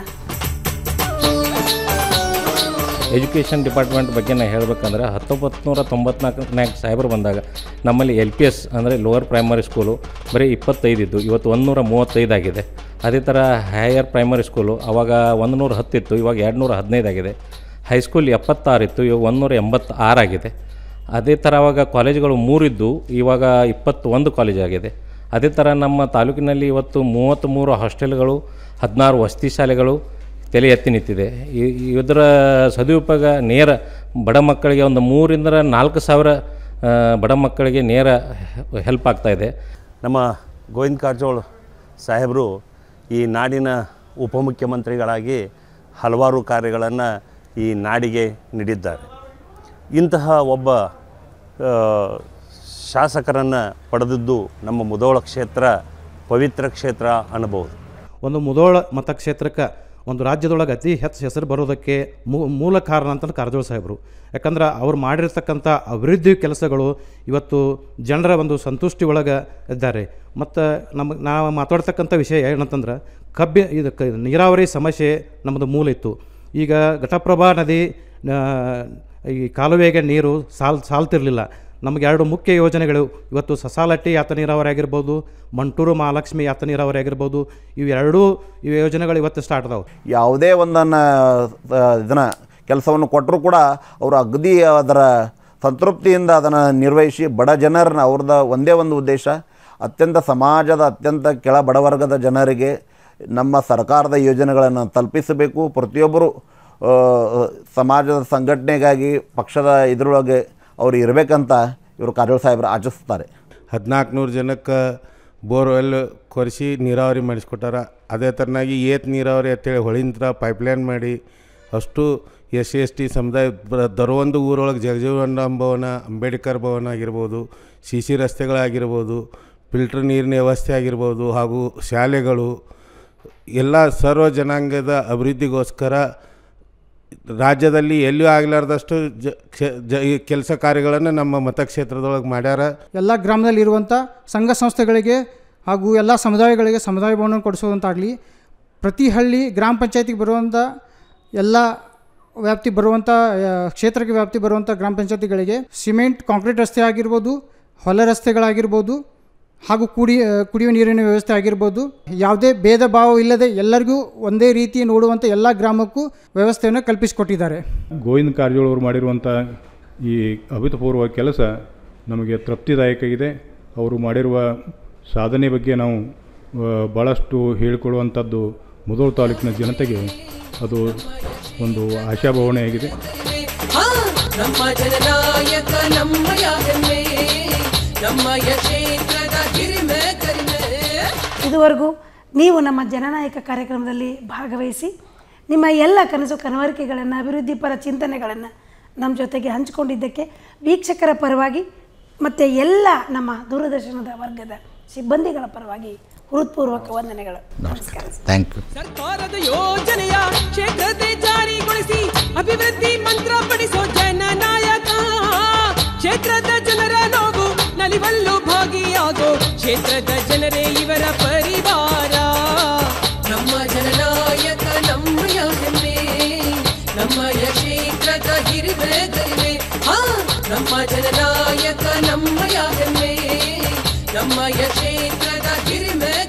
ಎಜುಕೇಷನ್ ಡಿಪಾರ್ಟ್ಮೆಂಟ್ ಬಗ್ಗೆ ನಾನು ಹೇಳಬೇಕಂದ್ರೆ ಹತ್ತೊಂಬತ್ತು ನೂರ ತೊಂಬತ್ನಾಲ್ಕನಾಗ ಸಾಹೇಬರು ಬಂದಾಗ ನಮ್ಮಲ್ಲಿ ಎಲ್ ಪಿ ಎಸ್ ಅಂದರೆ ಲೋವರ್ ಪ್ರೈಮರಿ ಸ್ಕೂಲು ಬರೀ ಇಪ್ಪತ್ತೈದು ಇದ್ದು, ಇವತ್ತು ಒಂದು ನೂರ ಮೂವತ್ತೈದು ಆಗಿದೆ. ಅದೇ ಥರ ಹೈಯರ್ ಪ್ರೈಮರಿ ಸ್ಕೂಲು ಆವಾಗ ಒಂದು ನೂರ ಹತ್ತಿತ್ತು, ಇವಾಗ ಎರಡು ನೂರ ಹದಿನೈದು ಆಗಿದೆ. ಹೈಸ್ಕೂಲ್ ಎಪ್ಪತ್ತಾರು ಇತ್ತು, ಇವಾಗ ಒಂದು ನೂರ ಎಂಬತ್ತಾರು ಆಗಿದೆ. ಅದೇ ಥರ ಆವಾಗ ಕಾಲೇಜುಗಳು ಮೂರಿದ್ದು, ಇವಾಗ ಇಪ್ಪತ್ತೊಂದು ಕಾಲೇಜ್ ಆಗಿದೆ. ಅದೇ ಥರ ನಮ್ಮ ತಾಲೂಕಿನಲ್ಲಿ ಇವತ್ತು ಮೂವತ್ತ್ಮೂರು ಹಾಸ್ಟೆಲ್ಗಳು, ಹದಿನಾರು ವಸತಿ ಶಾಲೆಗಳು ತಲೆ ಎತ್ತಿ ನಿಂತಿದೆ. ಇದರ ಸದುಪಯೋಗ ನೇರ ಬಡ ಮಕ್ಕಳಿಗೆ ಒಂದು ಮೂರಿಂದ ನಾಲ್ಕು ಸಾವಿರ ಬಡ ಮಕ್ಕಳಿಗೆ ನೇರ ಹೆಲ್ಪ್ ಆಗ್ತಾಯಿದೆ. ನಮ್ಮ ಗೋವಿಂದ ಕಾರಜೋಳ ಸಾಹೇಬರು ಈ ನಾಡಿನ ಉಪಮುಖ್ಯಮಂತ್ರಿಗಳಾಗಿ ಹಲವಾರು ಕಾರ್ಯಗಳನ್ನು ಈ ನಾಡಿಗೆ ನೀಡಿದ್ದಾರೆ. ಇಂತಹ ಒಬ್ಬ ಶಾಸಕರನ್ನು ಪಡೆದಿದ್ದು ನಮ್ಮ ಮುಧೋಳ ಕ್ಷೇತ್ರ ಪವಿತ್ರ ಕ್ಷೇತ್ರ ಅನ್ನಬಹುದು. ಒಂದು ಮುಧೋಳ ಮತಕ್ಷೇತ್ರಕ್ಕೆ ಒಂದು ರಾಜ್ಯದೊಳಗೆ ಅತಿ ಹೆಚ್ಚು ಹೆಸರು ಬರೋದಕ್ಕೆ ಮೂಲ ಕಾರಣ ಅಂತಂದ್ರೆ ಕಾರಜೋಳ ಸಾಹೇಬರು. ಯಾಕಂದ್ರೆ ಅವ್ರು ಮಾಡಿರ್ತಕ್ಕಂಥ ಅಭಿವೃದ್ಧಿ ಕೆಲಸಗಳು ಇವತ್ತು ಜನರ ಒಂದು ಸಂತುಷ್ಟಿ ಒಳಗೆ ಇದ್ದಾರೆ. ಮತ್ತು ನಮಗೆ ನಾವು ಮಾತಾಡ್ತಕ್ಕಂಥ ವಿಷಯ ಏನಂತಂದ್ರೆ ಕಬ್ಬಿ ಇದು ಕ ನೀರಾವರಿ ಸಮಸ್ಯೆ ನಮ್ಮದು ಮೂಲ ಇತ್ತು. ಈಗ ಘಟಪ್ರಭಾ ನದಿ ಈ ಕಾಲುವೆಗೆ ನೀರು ಸಾಲ್ ಸಾಲ್ತಿರಲಿಲ್ಲ. ನಮಗೆ ಎರಡು ಮುಖ್ಯ ಯೋಜನೆಗಳು ಇವತ್ತು ಸಸಾಲಟ್ಟಿ ಯಾತ ನೀರಾವರಿ ಆಗಿರ್ಬೋದು, ಮಂಟೂರು ಮಹಾಲಕ್ಷ್ಮಿ ಯಾತ ನೀರಾವರಿ ಆಗಿರ್ಬೋದು, ಇವೆರಡೂ ಇವು ಯೋಜನೆಗಳು ಇವತ್ತು ಸ್ಟಾರ್ಟ್ ಅದಾವೆ. ಯಾವುದೇ ಒಂದನ್ನು ಇದನ್ನು ಕೆಲಸವನ್ನು ಕೊಟ್ಟರೂ ಕೂಡ ಅವರು ಅಗದಿ ಅದರ ಸಂತೃಪ್ತಿಯಿಂದ ಅದನ್ನು ನಿರ್ವಹಿಸಿ ಬಡ ಜನರನ್ನ ಅವ್ರದ್ದು ಒಂದೇ ಒಂದು ಉದ್ದೇಶ, ಅತ್ಯಂತ ಸಮಾಜದ ಅತ್ಯಂತ ಕೆಳ ಬಡವರ್ಗದ ಜನರಿಗೆ ನಮ್ಮ ಸರ್ಕಾರದ ಯೋಜನೆಗಳನ್ನು ತಲುಪಿಸಬೇಕು. ಪ್ರತಿಯೊಬ್ಬರು ಸಮಾಜದ ಸಂಘಟನೆಗಾಗಿ ಪಕ್ಷದ ಇದರೊಳಗೆ ಅವರು ಇರಬೇಕಂತ ಇವರು ಕಾರಜೋಳ ಸಾಹೇಬರು ಆಚರಿಸ್ತಾರೆ. ಹದಿನಾಲ್ಕು ನೂರು ಜನಕ್ಕೆ ಬೋರ್ವೆಲ್ ಕೊರೆಸಿ ನೀರಾವರಿ ಮಾಡಿಸ್ಕೊಟ್ಟಾರ. ಅದೇ ಥರನಾಗಿ ಏತ್ ನೀರಾವರಿ ಅಂತೇಳಿ ಹೊಳಿಂತ್ರ ಪೈಪ್ಲೈನ್ ಮಾಡಿ ಅಷ್ಟು ಎಸ್ ಸಿ ಎಸ್ ಟಿ ಸಮುದಾಯ ದರವೊಂದು ಊರೊಳಗೆ ಜಗಜೀವನ ಭವನ, ಅಂಬೇಡ್ಕರ್ ಭವನ ಆಗಿರ್ಬೋದು, ಸಿ ಸಿ ರಸ್ತೆಗಳಾಗಿರ್ಬೋದು, ಫಿಲ್ಟರ್ ನೀರಿನ ವ್ಯವಸ್ಥೆ ಆಗಿರ್ಬೋದು, ಹಾಗೂ ಶಾಲೆಗಳು ಎಲ್ಲ ಸರ್ವ ಜನಾಂಗದ ಅಭಿವೃದ್ಧಿಗೋಸ್ಕರ ರಾಜ್ಯದಲ್ಲಿ ಎಲ್ಲಿಯೂ ಆಗಲಾರ್ದಷ್ಟು ಜ ಜ ಕೆಲಸ ಕಾರ್ಯಗಳನ್ನು ನಮ್ಮ ಮತಕ್ಷೇತ್ರದೊಳಗೆ ಮಾಡ್ಯಾರ. ಎಲ್ಲ ಗ್ರಾಮದಲ್ಲಿರುವಂಥ ಸಂಘ ಸಂಸ್ಥೆಗಳಿಗೆ ಹಾಗೂ ಎಲ್ಲ ಸಮುದಾಯಗಳಿಗೆ ಸಮುದಾಯ ಭವನ ಕೊಡಿಸೋದಂತಾಗಲಿ, ಪ್ರತಿ ಹಳ್ಳಿ ಗ್ರಾಮ ಪಂಚಾಯತಿಗೆ ಬರುವಂಥ ಎಲ್ಲ ವ್ಯಾಪ್ತಿ ಬರುವಂಥ ಕ್ಷೇತ್ರಕ್ಕೆ ವ್ಯಾಪ್ತಿ ಬರುವಂಥ ಗ್ರಾಮ ಪಂಚಾಯತಿಗಳಿಗೆ ಸಿಮೆಂಟ್ ಕಾಂಕ್ರೀಟ್ ರಸ್ತೆ ಆಗಿರ್ಬೋದು, ಹೊಲ ರಸ್ತೆಗಳಾಗಿರ್ಬೋದು, ಹಾಗೂ ಕುಡಿ ಕುಡಿಯುವ ನೀರಿನ ವ್ಯವಸ್ಥೆ ಆಗಿರ್ಬೋದು, ಯಾವುದೇ ಭೇದ ಭಾವ ಇಲ್ಲದೆ ಎಲ್ಲರಿಗೂ ಒಂದೇ ರೀತಿ ನೋಡುವಂಥ ಎಲ್ಲ ಗ್ರಾಮಕ್ಕೂ ವ್ಯವಸ್ಥೆಯನ್ನು ಕಲ್ಪಿಸಿಕೊಟ್ಟಿದ್ದಾರೆ. ಗೋವಿಂದ ಕಾರಜೋಳ ಅವರು ಮಾಡಿರುವಂಥ ಈ ಅಭೂತಪೂರ್ವ ಕೆಲಸ ನಮಗೆ ತೃಪ್ತಿದಾಯಕ ಇದೆ. ಅವರು ಮಾಡಿರುವ ಸಾಧನೆ ಬಗ್ಗೆ ನಾವು ಭಾಳಷ್ಟು ಹೇಳಿಕೊಳ್ಳುವಂಥದ್ದು ಮುಧೋಳ ತಾಲೂಕಿನ ಜನತೆಗೆ ಅದು ಒಂದು ಆಶಾಭಾವನೆಯಾಗಿದೆ. ನಮ್ಮ ಜನನಾಯಕ ನಮ್ಮಯ ಹೆಮ್ಮೆ, ನಮ್ಮಯ ಕ್ಷೇತ್ರದ ಹಿರಿಮೆ ಕರಿಮೆ. ಇದುವರೆಗೂ ನೀವು ನಮ್ಮ ಜನನಾಯಕ ಕಾರ್ಯಕ್ರಮದಲ್ಲಿ ಭಾಗವಹಿಸಿ ನಿಮ್ಮ ಎಲ್ಲ ಕನಸು ಕನವರಿಕೆಗಳನ್ನು, ಅಭಿವೃದ್ಧಿ ಪರ ಚಿಂತನೆಗಳನ್ನು ನಮ್ಮ ಜೊತೆಗೆ ಹಂಚಿಕೊಂಡಿದ್ದಕ್ಕೆ ವೀಕ್ಷಕರ ಪರವಾಗಿ ಮತ್ತು ಎಲ್ಲ ನಮ್ಮ ದೂರದರ್ಶನದ ವರ್ಗದ ಸಿಬ್ಬಂದಿಗಳ ಪರವಾಗಿ ಹೃತ್ಪೂರ್ವಕ ವಂದನೆಗಳು. ನಮಸ್ಕಾರ. Thank you. ಸರ್ಕಾರದ ಯೋಜನೆಯ ಕ್ಷೇತ್ರತೆ ಜಾರಿಗೊಳಿಸಿ ಅಭಿವೃದ್ಧಿ ಮಂತ್ರ ಪಡಿಸೋ ಜನನಾಯಕ, ಕ್ಷೇತ್ರದ ಜನರ ನೋವು ನಲಿವಲ್ಲೂ ಭಾಗಿಯಾಗೋ ಕ್ಷೇತ್ರದ ಜನರೇ ಇವರ ಪರಿವಾರ. ನಮ್ಮ ಜನನಾಯಕ ನಮ್ಮಯ ಹೆಮ್ಮೆ, ನಮ್ಮಯ ಕ್ಷೇತ್ರದ ಹಿರಿಮೆ ಕರಿಮೆ. ಹಾ, ನಮ್ಮ ಜನನಾಯಕ ನಮ್ಮಯ ಹೆಮ್ಮೆ, ನಮ್ಮಯ ಕ್ಷೇತ್ರದ ಹಿರಿಮೆ